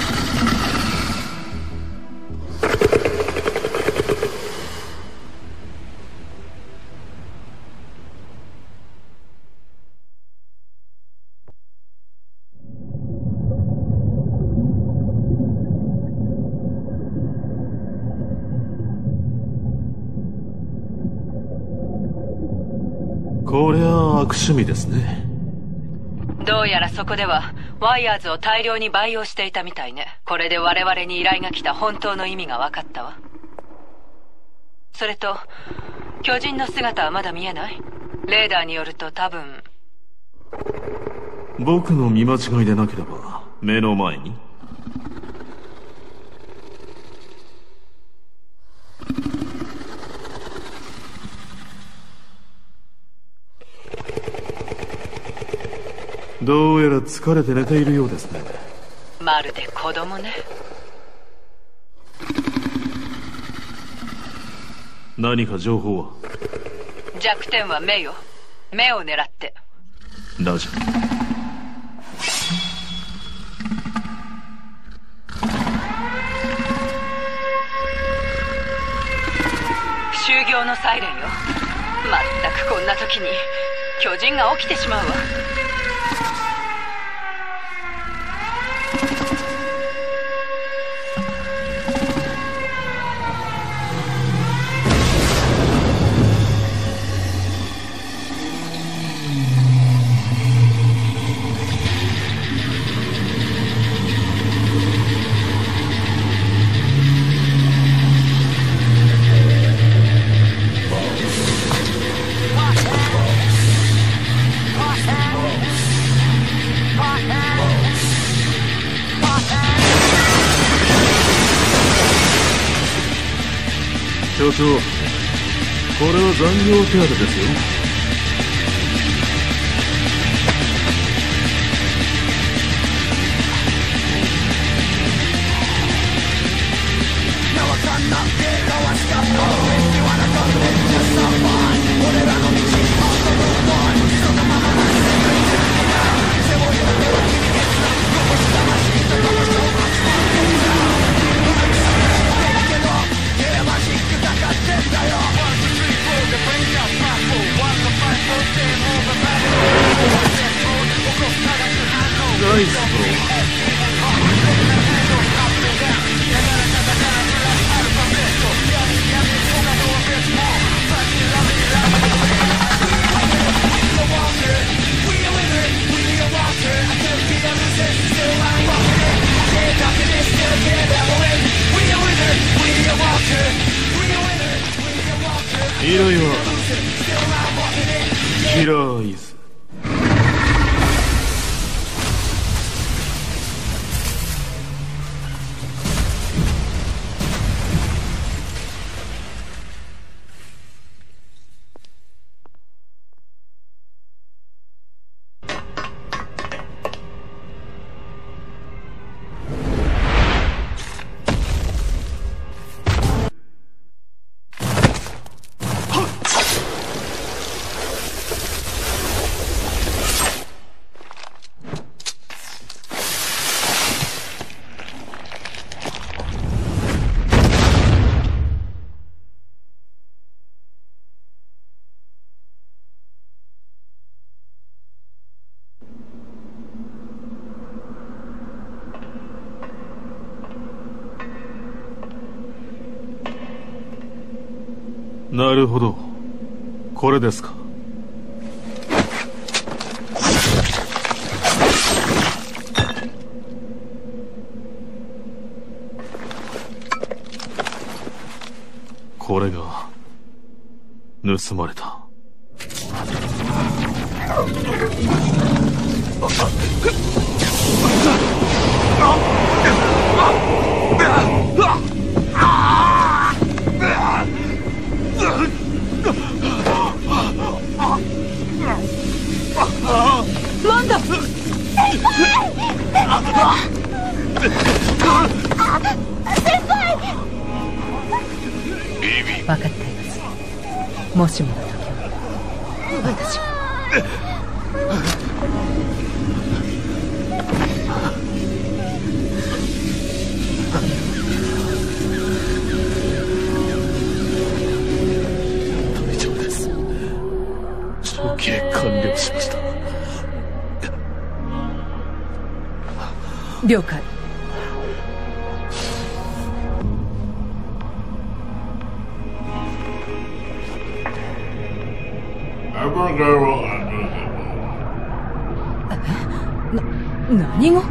Speaker 2: こりゃ悪趣味ですね。
Speaker 8: どうやらそこではワイヤーズを大量に培養していたみたいね。これで我々に依頼が来た本当の意味が分かったわ。それと巨人の姿はまだ見えない？レーダーによると多分。
Speaker 2: 僕の見間違いでなければ目の前に。どうやら疲れて寝ているようですね。
Speaker 8: まるで子供ね。
Speaker 2: 何か情報は？
Speaker 8: 弱点は目よ。目を狙って。
Speaker 2: ラジャ。
Speaker 8: 就業のサイレンよ。まったくこんな時に巨人が起きてしまうわ。
Speaker 2: 所長、これは残業手当ですよ。ナイスブロー。依頼はキラーイズ。なるほど、これですか。これが盗まれた。
Speaker 8: ワンダ！
Speaker 6: 先輩！先輩！
Speaker 8: 分かっています。もしもの時は私が。
Speaker 2: 大丈夫です。処刑完了しました。
Speaker 8: 了解。な、何語？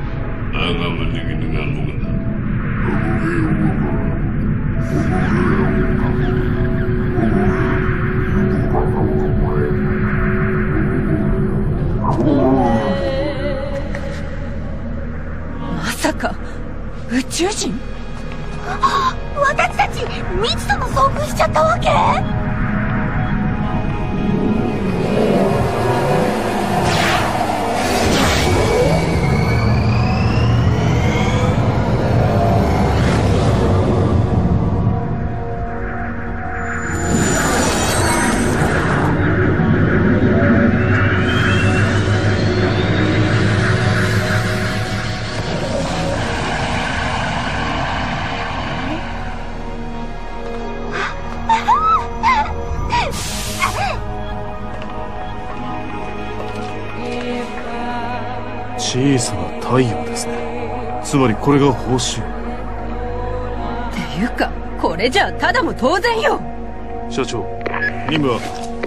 Speaker 8: まさか宇宙人？
Speaker 6: 私たち未知との遭遇しちゃったわけ？
Speaker 2: 小さな太陽ですね。つまりこれが報酬。
Speaker 8: っていうかこれじゃただも当然よ。
Speaker 2: 社長、任務は？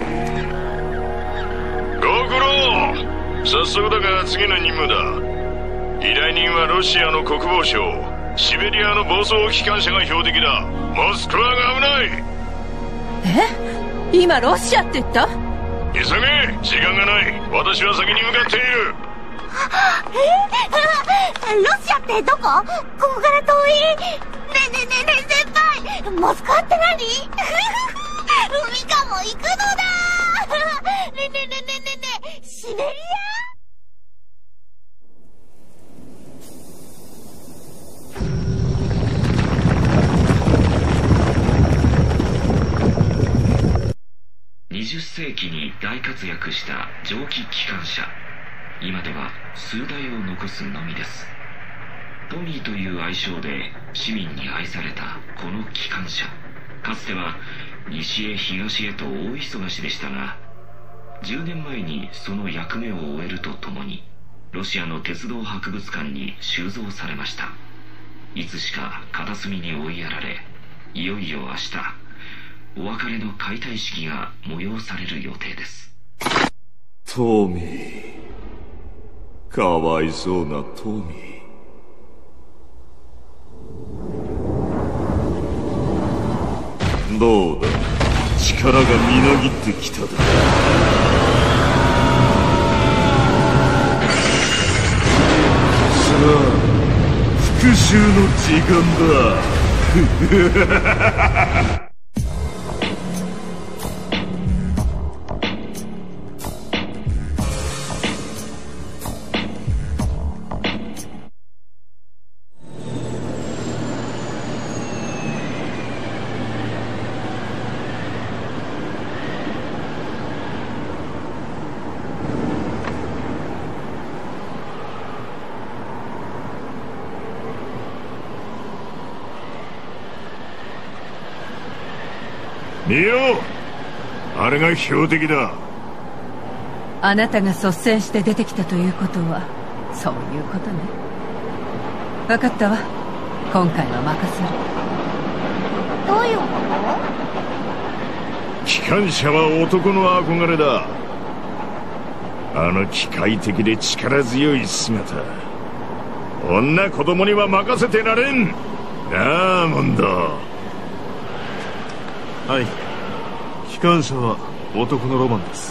Speaker 4: ご苦労。早速だが次の任務だ。依頼人はロシアの国防省。シベリアの暴走機関車が標的だ。モスクワが危ない。
Speaker 8: え？今ロシアって言った？
Speaker 4: 急げ、時間がない。私は先に向かっている。
Speaker 6: え？ロシアってどこ？ここから遠い？ねえねえねえねえ先輩、モスクワって何？ミカも行くのだ。ねえねえねえねえねえねえ、シベリア？
Speaker 14: にじゅっ世紀に大活躍した蒸気機関車。今では数台を残すのみです。トミーという愛称で市民に愛されたこの機関車、かつては西へ東へと大忙しでしたが、じゅうねんまえにその役目を終えるとともにロシアの鉄道博物館に収蔵されました。いつしか片隅に追いやられ、いよいよ明日お別れの解体式が催される予定です。
Speaker 3: トミー、かわいそうなトミー。どうだ、力がみなぎってきただ。さあ、復讐の時間だ。見よ、あれが標的だ。
Speaker 8: あなたが率先して出てきたということはそういうことね。分かったわ、今回は任せる。
Speaker 6: どういうこ
Speaker 3: と？機関車は男の憧れだ。あの機械的で力強い姿、女子供には任せてられん。なあモンド。
Speaker 2: はい、機関車は男のロマンです。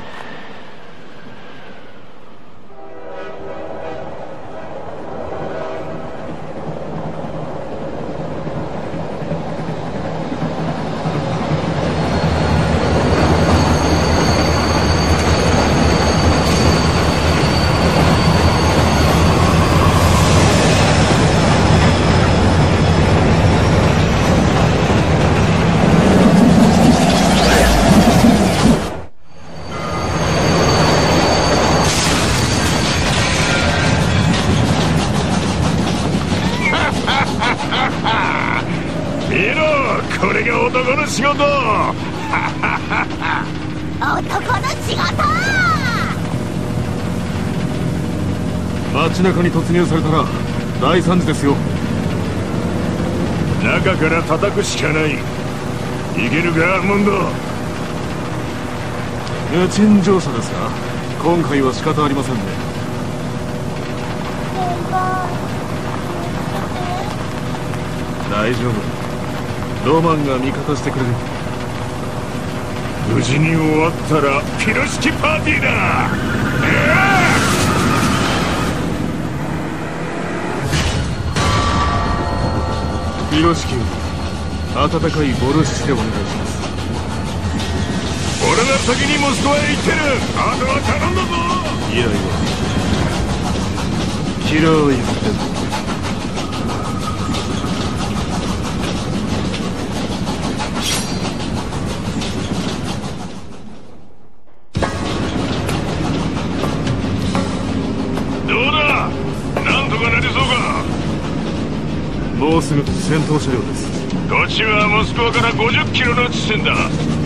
Speaker 3: 仕事男の
Speaker 6: 仕事。
Speaker 2: 街中に突入されたら大惨事ですよ。
Speaker 3: 中から叩くしかない。いけるかモンド。
Speaker 2: 無賃乗車ですか。今回は仕方ありませんね。大丈夫、ロマンが味方してくれる。
Speaker 3: 無事に終わったらピロシキパーティーだ。
Speaker 2: ピロシキ、温かいボルシチでお願いします。
Speaker 3: 俺が先にモスクワへ行ってる。あとは頼んだぞ。
Speaker 2: いやいや、キラーイズでもうすぐ戦闘車両です。
Speaker 4: こっちはモスクワからごじゅっキロの地点だ。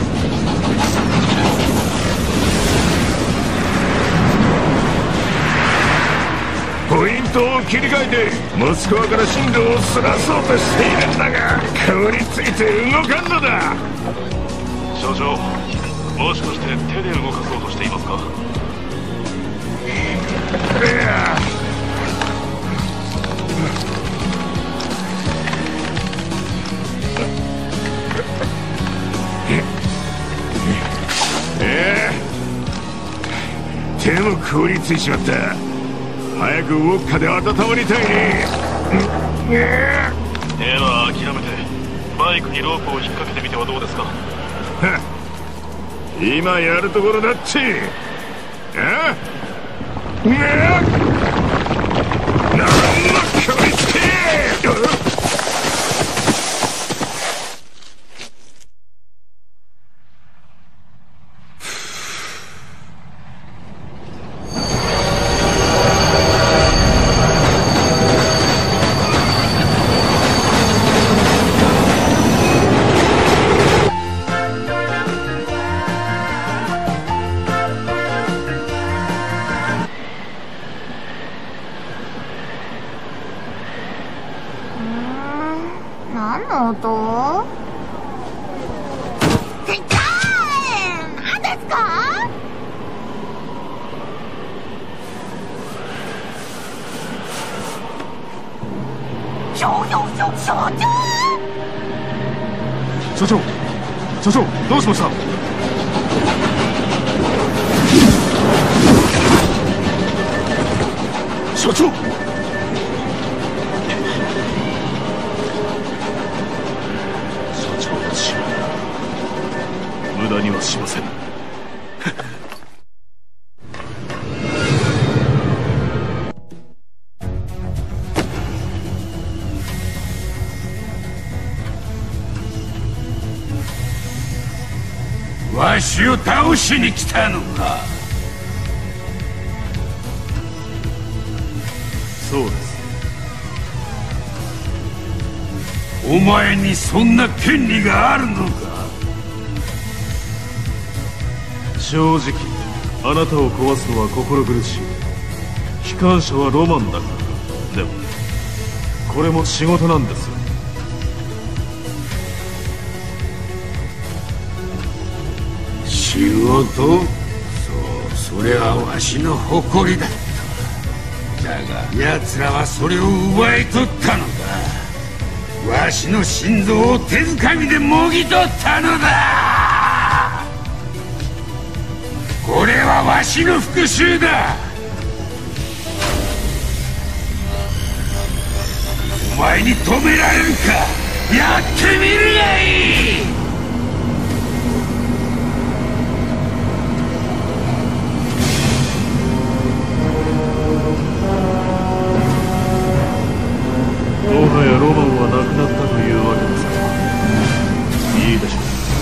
Speaker 3: ポイントを切り替えてモスクワから進路をそらそうとしているんだが、かぶりついて動かんのだ。
Speaker 2: 所長、もしかして手で動かそうとしていますか。
Speaker 3: いやええ、手も凍りついちまった。早くウォッカで温まりたいね。
Speaker 2: ええは諦めてバイクにロープを引っ掛けてみてはどうですか。
Speaker 3: 今やるところだって。ああ、なんだこいつ。
Speaker 6: 何の音？痛い！何ですか？所長所長
Speaker 2: 所長所長、どうしました？所長、無駄にはしません。
Speaker 15: わしを倒しに来たのか。
Speaker 2: そうです。
Speaker 15: お前にそんな権利があるのか。
Speaker 2: 正直あなたを壊すのは心苦しい。機関車はロマンだから。でもこれも仕事なんですよ。
Speaker 15: 仕事？そう、それはわしの誇りだった。だが奴らはそれを奪い取ったのだ。わしの心臓を手づかみでもぎ取ったのだ。 しの復讐だ。お前に止められるか。やってみるがいい。
Speaker 2: もはやロマンはなくなったというわけですか。いいでしょ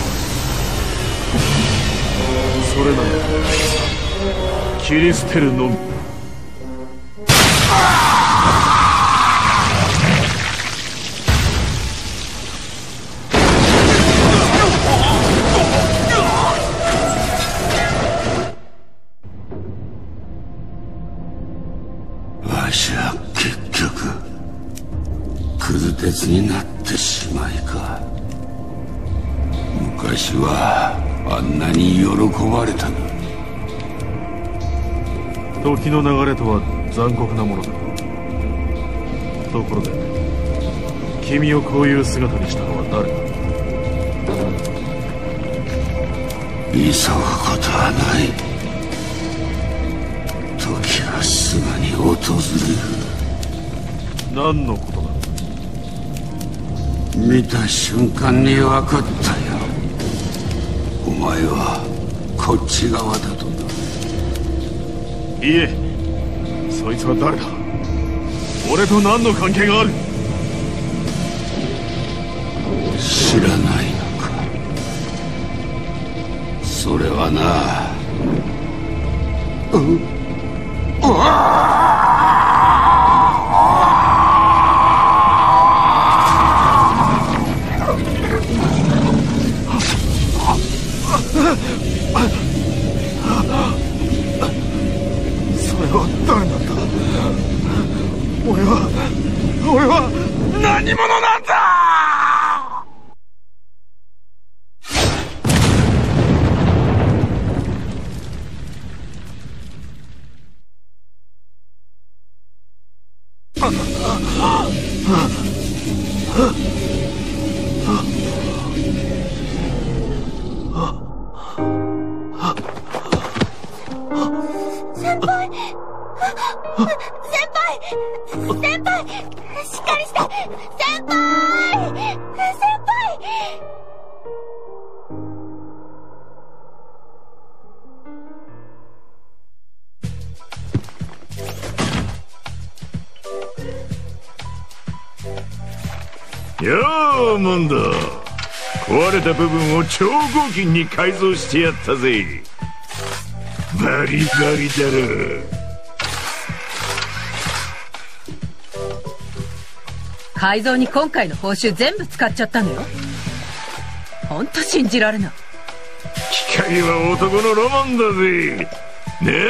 Speaker 2: う。それなら切り捨てるのみ。
Speaker 15: わしは結局クズ鉄になってしまいか。昔はあんなに喜ばれたの。
Speaker 2: 時の流れとは残酷なものだ。ところで君をこういう姿にしたのは誰だ。
Speaker 15: 急ぐことはない。時はすぐに訪れる。
Speaker 2: 何のことだ。
Speaker 15: 見た瞬間に分かったよ。お前はこっち側だとな。
Speaker 2: いえ、そいつは誰だ。俺と何の関係がある。
Speaker 15: 知らないのか。それはな、ううわ
Speaker 3: それは誰なんだ。俺は俺は何者なんだ。
Speaker 6: 先輩先輩先輩しっかりして先輩先輩。
Speaker 4: よーモンド、壊れた部分を超合金に改造してやったぜ。バリバリだろ。
Speaker 8: 改造に今回の報酬全部使っちゃったのよ。ほんと信じられない。
Speaker 4: 機械は男のロマンだぜ。ねえ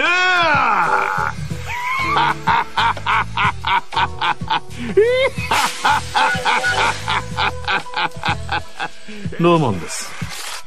Speaker 2: ロマンです。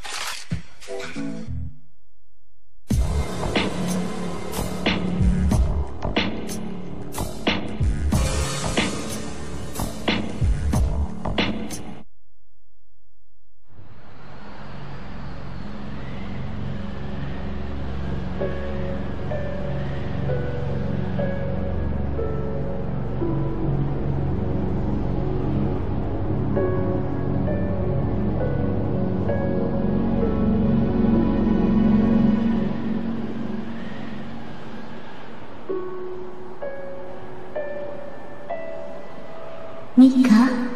Speaker 12: ミカ、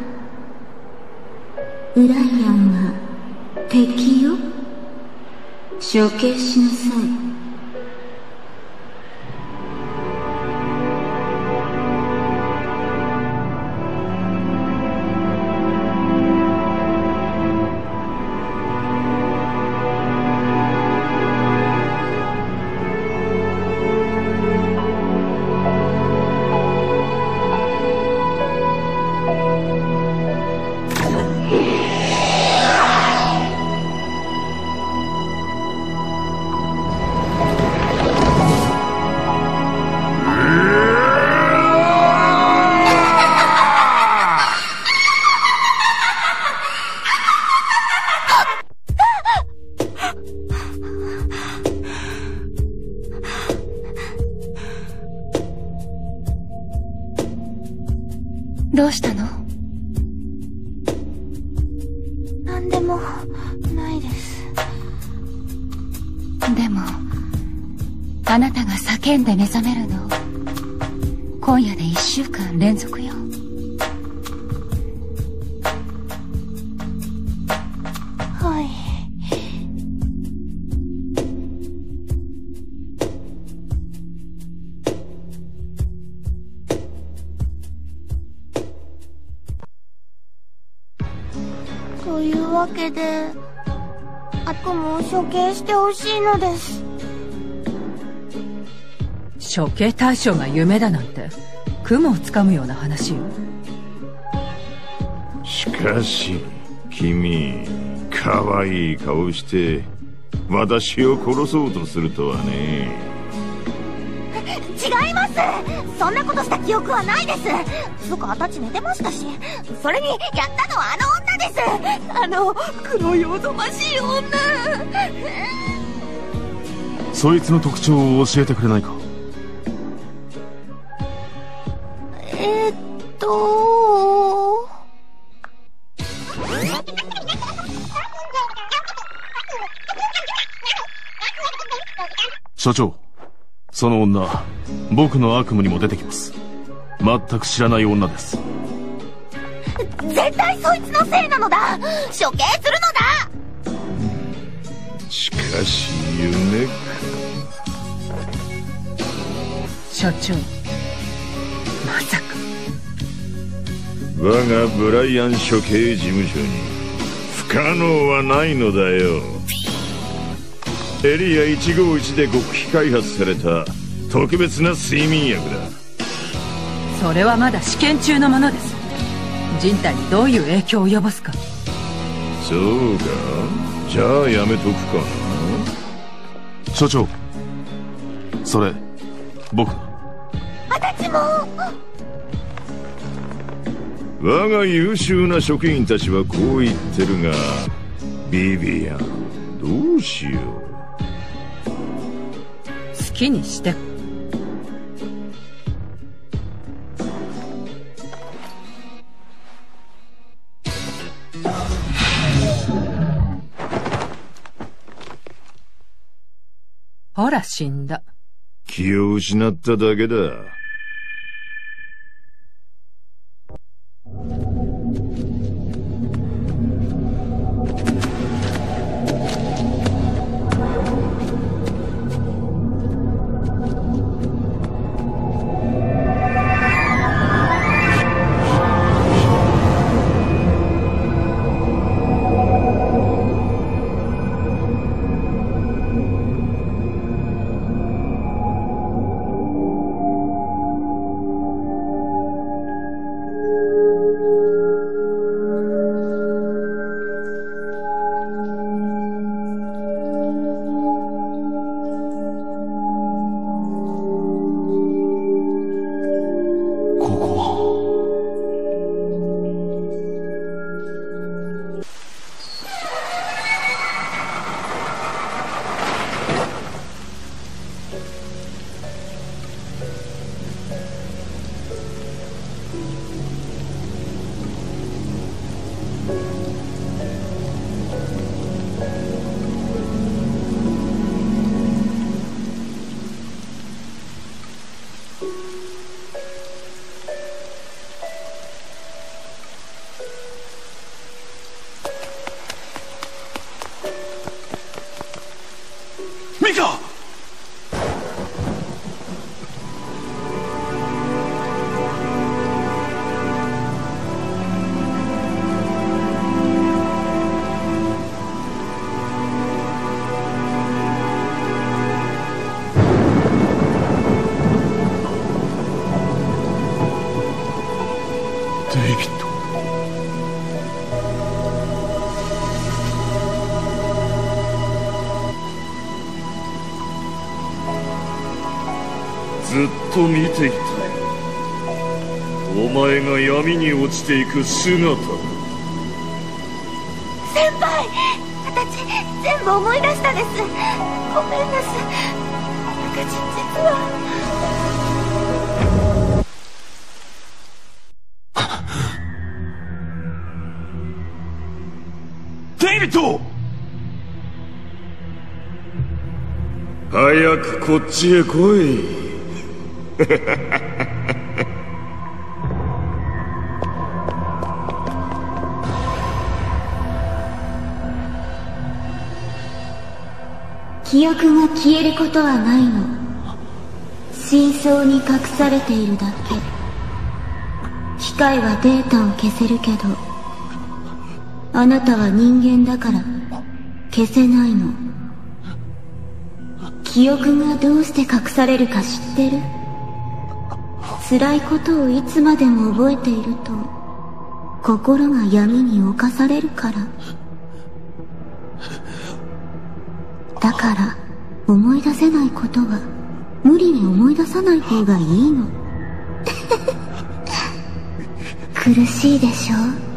Speaker 12: ウライアンは敵よ。処刑しなさい。
Speaker 6: どうしたの？なんでもないです。でもあなたが叫んで目覚めるの今夜で一週間連続よ。はい。というわけで悪夢を処刑してほしいのです。
Speaker 8: 処刑対象が夢だなんて雲をつかむような話よ。
Speaker 3: しかし君、可愛い顔して私を殺そうとするとはね。
Speaker 6: 違います。そんなことした記憶はないです。そこあたち寝てましたし、それにやったのはあの女です。あの黒いおぞましい女。
Speaker 2: そいつの特徴を教えてくれないか？
Speaker 6: えー、っと
Speaker 2: 所長、その女僕の悪夢にも出てきます。全く知らない女です。
Speaker 6: 絶対そいつのせいなのだ。処刑するのだ。
Speaker 3: しかし夢か。
Speaker 8: 所長、まさか
Speaker 3: 我がブライアン処刑事務所に不可能はないのだよ。エリアいちごいちで極秘開発された特別な睡眠薬だ。
Speaker 8: それはまだ試験中のものです。人体にどういう影響を及ぼすか。
Speaker 3: そうか、じゃあやめとくかな。
Speaker 2: 所長、それ僕が。
Speaker 6: あたちも。
Speaker 3: 我が優秀な職員たちはこう言ってるが、ビビアンどうしよう。
Speaker 8: 好きにして。ほら死んだ。
Speaker 3: 気を失っただけだ。
Speaker 13: ミカ！
Speaker 2: デイビッド。
Speaker 16: ずっと見ていたよ。お前が闇に落ちていく姿だ。
Speaker 6: 先輩、私全部思い出したです。ごめんなさい。私実は
Speaker 3: デイビッド！
Speaker 16: 早くこっちへ来い。
Speaker 6: 記憶が消えることはないの。真相に隠されているだけ。機械はデータを消せるけど、あなたは人間だから消せないの。記憶がどうして隠されるか知ってる？辛いことをいつまでも覚えていると心が闇に侵されるから。だから思い出せないことは無理に思い出さない方がいいの。苦しいでしょ？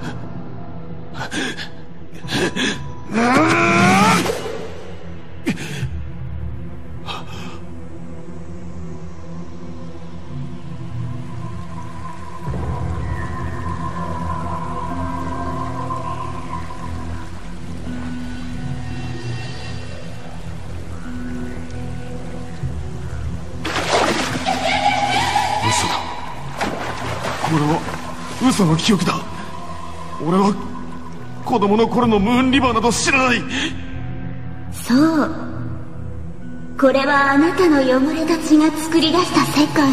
Speaker 2: 嘘の記憶だ。俺は子供の頃のムーンリバーなど知らない。
Speaker 6: そう、これはあなたの汚れた血が作り出した世界。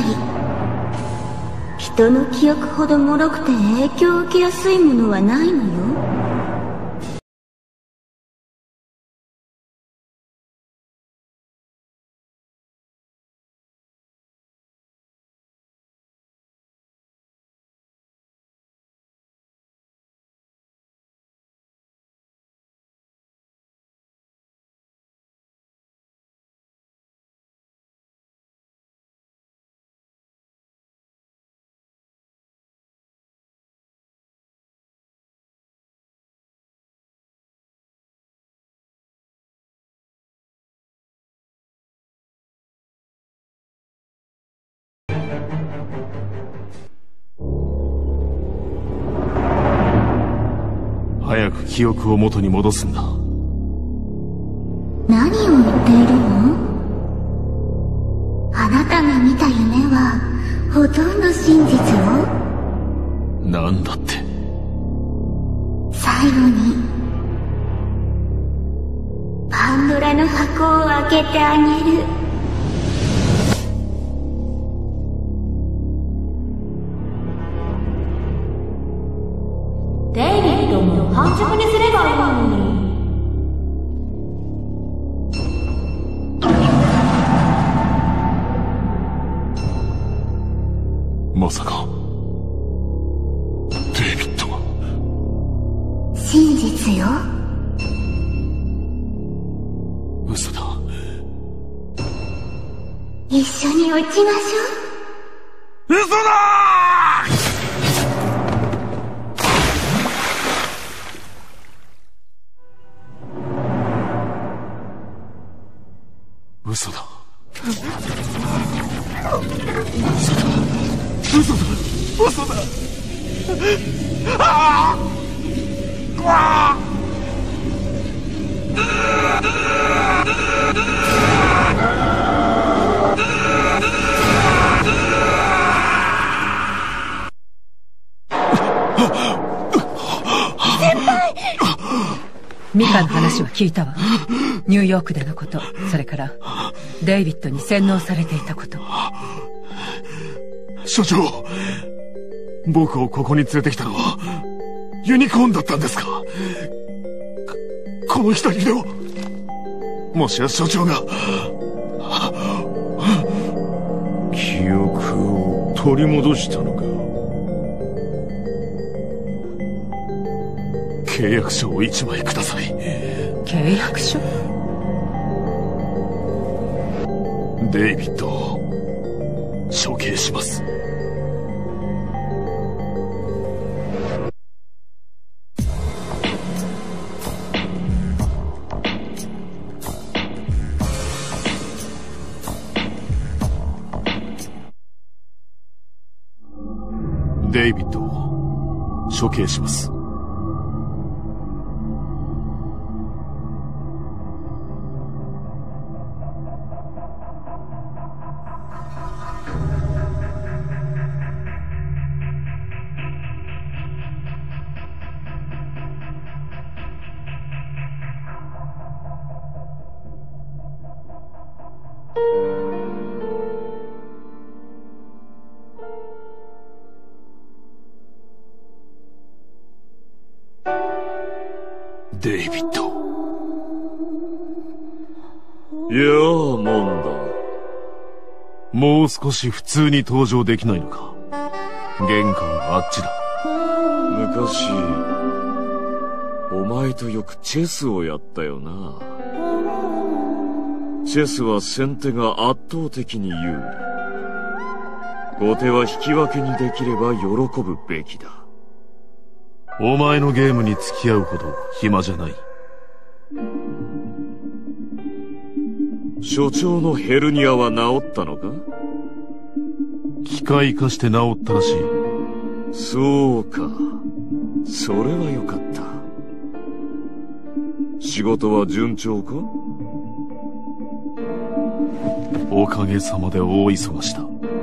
Speaker 6: 人の記憶ほど脆くて影響を受けやすいものはないのよ。
Speaker 2: 早く記憶を元に戻すんだ。
Speaker 6: 何を言っているの？あなたが見た夢はほとんど真実よ。
Speaker 2: なんだって。
Speaker 6: 最後にパンドラの箱を開けてあげる。
Speaker 5: デイビッドも半熟にすればいいのに。
Speaker 2: まさかデイビッドが。
Speaker 6: 真実よ。
Speaker 2: 嘘だ。
Speaker 6: 一緒に落ちましょう。
Speaker 2: 嘘だー！嘘だ。嘘だ。嘘だ。ああ！わあ！
Speaker 8: ミカの話は聞いたわ。ニューヨークでのこと、それからデイビッドに洗脳されていたこと。
Speaker 2: 所長、僕をここに連れてきたのはユニコーンだったんですか？この左腕を、もしや所長が
Speaker 3: 記憶を取り戻したのか？
Speaker 2: 契約書を一枚ください。
Speaker 8: 契約書？
Speaker 2: デイビッドを処刑します。デイビッドを処刑します。
Speaker 13: デイビッド。
Speaker 2: いやあ、モンダ。もう少し普通に登場できないのか。玄関はあっちだ。
Speaker 17: 昔、お前とよくチェスをやったよな。チェスは先手が圧倒的に有利。後手は引き分けにできれば喜ぶべきだ。
Speaker 2: お前のゲームに付き合うほど暇じゃない。
Speaker 17: 所長のヘルニアは治ったのか？
Speaker 2: 機械化して治ったらしい。
Speaker 17: そうか。それはよかった。仕事は順調か？
Speaker 2: おかげさまで大忙しだ。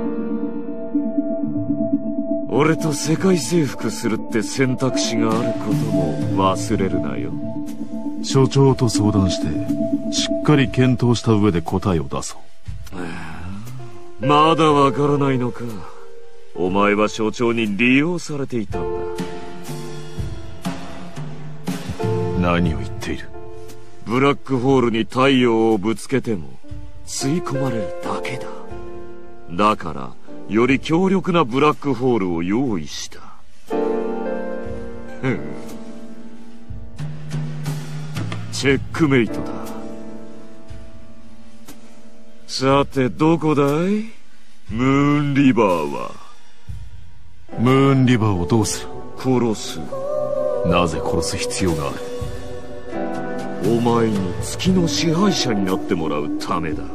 Speaker 17: 俺と世界征服するって選択肢があることも忘れるなよ。
Speaker 2: 所長と相談してしっかり検討した上で答えを出そう。
Speaker 17: まだわからないのか。お前は所長に利用されていたんだ。
Speaker 2: 何を言っている？
Speaker 17: ブラックホールに太陽をぶつけても吸い込まれるだけだ。だからより強力なブラックホールを用意した。チェックメイトだ。さてどこだい？ムーンリバーは。
Speaker 2: ムーンリバーをどうする？
Speaker 17: 殺す。
Speaker 2: なぜ殺す必要がある？
Speaker 17: お前に月の支配者になってもらうためだ。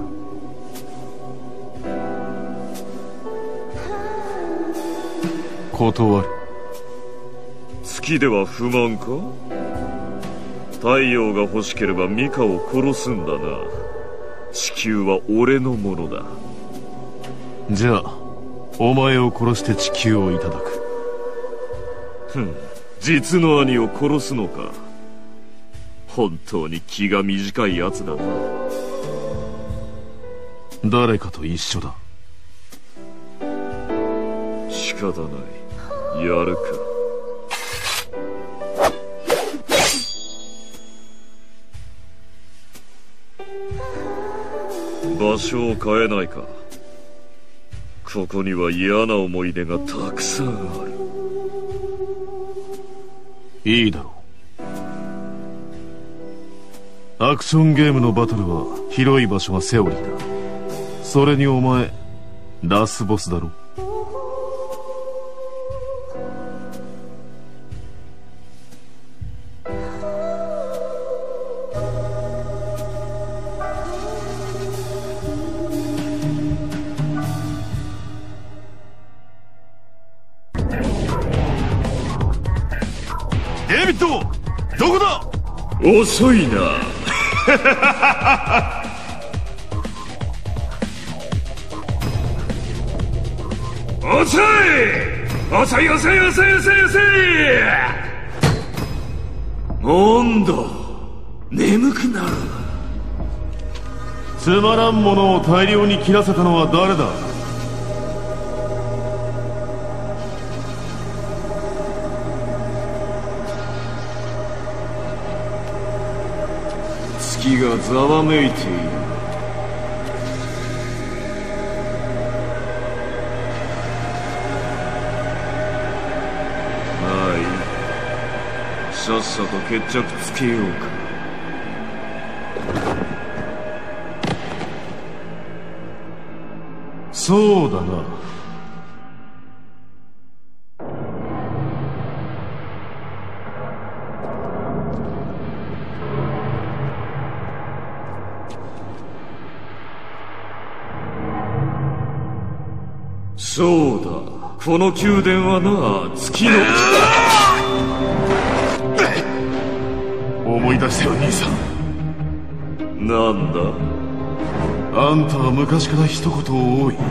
Speaker 2: 断る。
Speaker 17: 月では不満か？太陽が欲しければミカを殺すんだな。地球は俺のものだ。
Speaker 2: じゃあお前を殺して地球をいただく。
Speaker 17: ふん、実の兄を殺すのか。本当に気が短いやつだな。
Speaker 2: 誰かと一緒だ。
Speaker 17: 仕方ない。やるか。場所を変えないか。ここには嫌な思い出がたくさんある。
Speaker 2: いいだろう。アクションゲームのバトルは広い場所がセオリーだ。それにお前ラスボスだろ。
Speaker 3: デイビッド、どこだ？
Speaker 4: 遅いな。遅い遅い遅い遅い遅い遅い。
Speaker 15: モンド、眠くなる。
Speaker 2: つまらんものを大量に切らせたのは誰だ？
Speaker 17: 月がざわめいている。はい、さっさと決着つけようか。
Speaker 2: そうだな。
Speaker 17: そうだ、この宮殿はな、月の
Speaker 2: 思い出したよ兄さん。
Speaker 17: なんだ？
Speaker 2: あんたは昔から一言多い。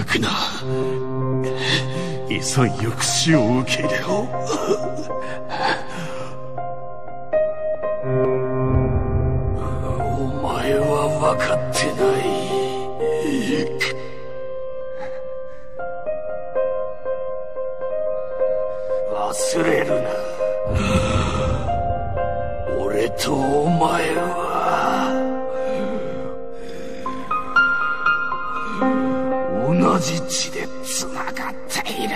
Speaker 13: 泣くな。潔く死を受け入れろ。お前は分かってない。忘れるな。俺とお前は同じ血でつながっている。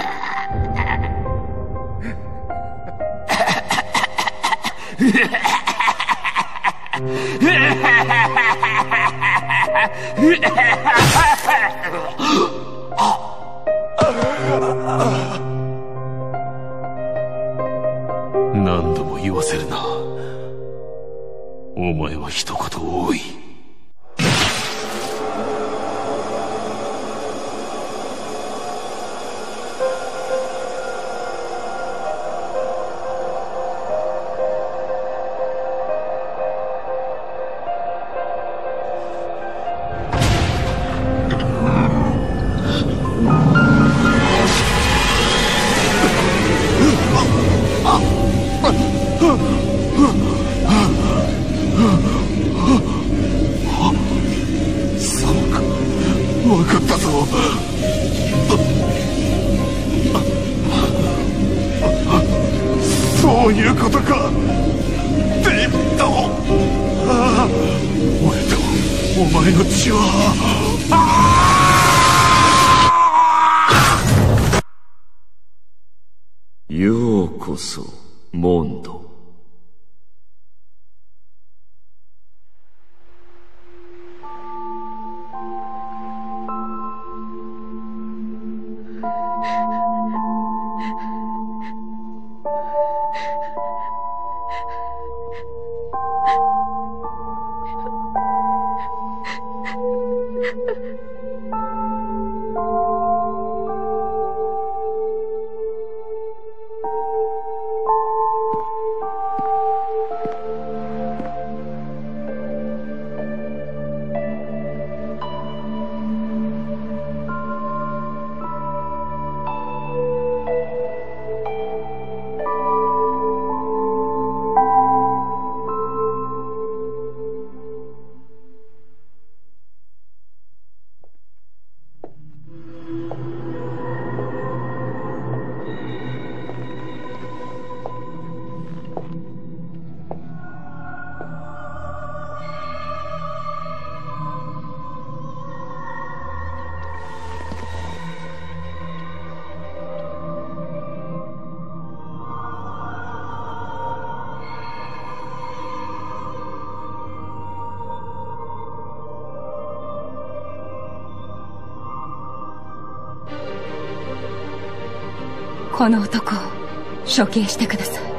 Speaker 13: 何度も言わせるな。お前は一言多い。分かったぞ。そういうことか。デイビッド。ああ、俺とお前の血は。
Speaker 17: ようこそモンド。
Speaker 12: この男を処刑してください。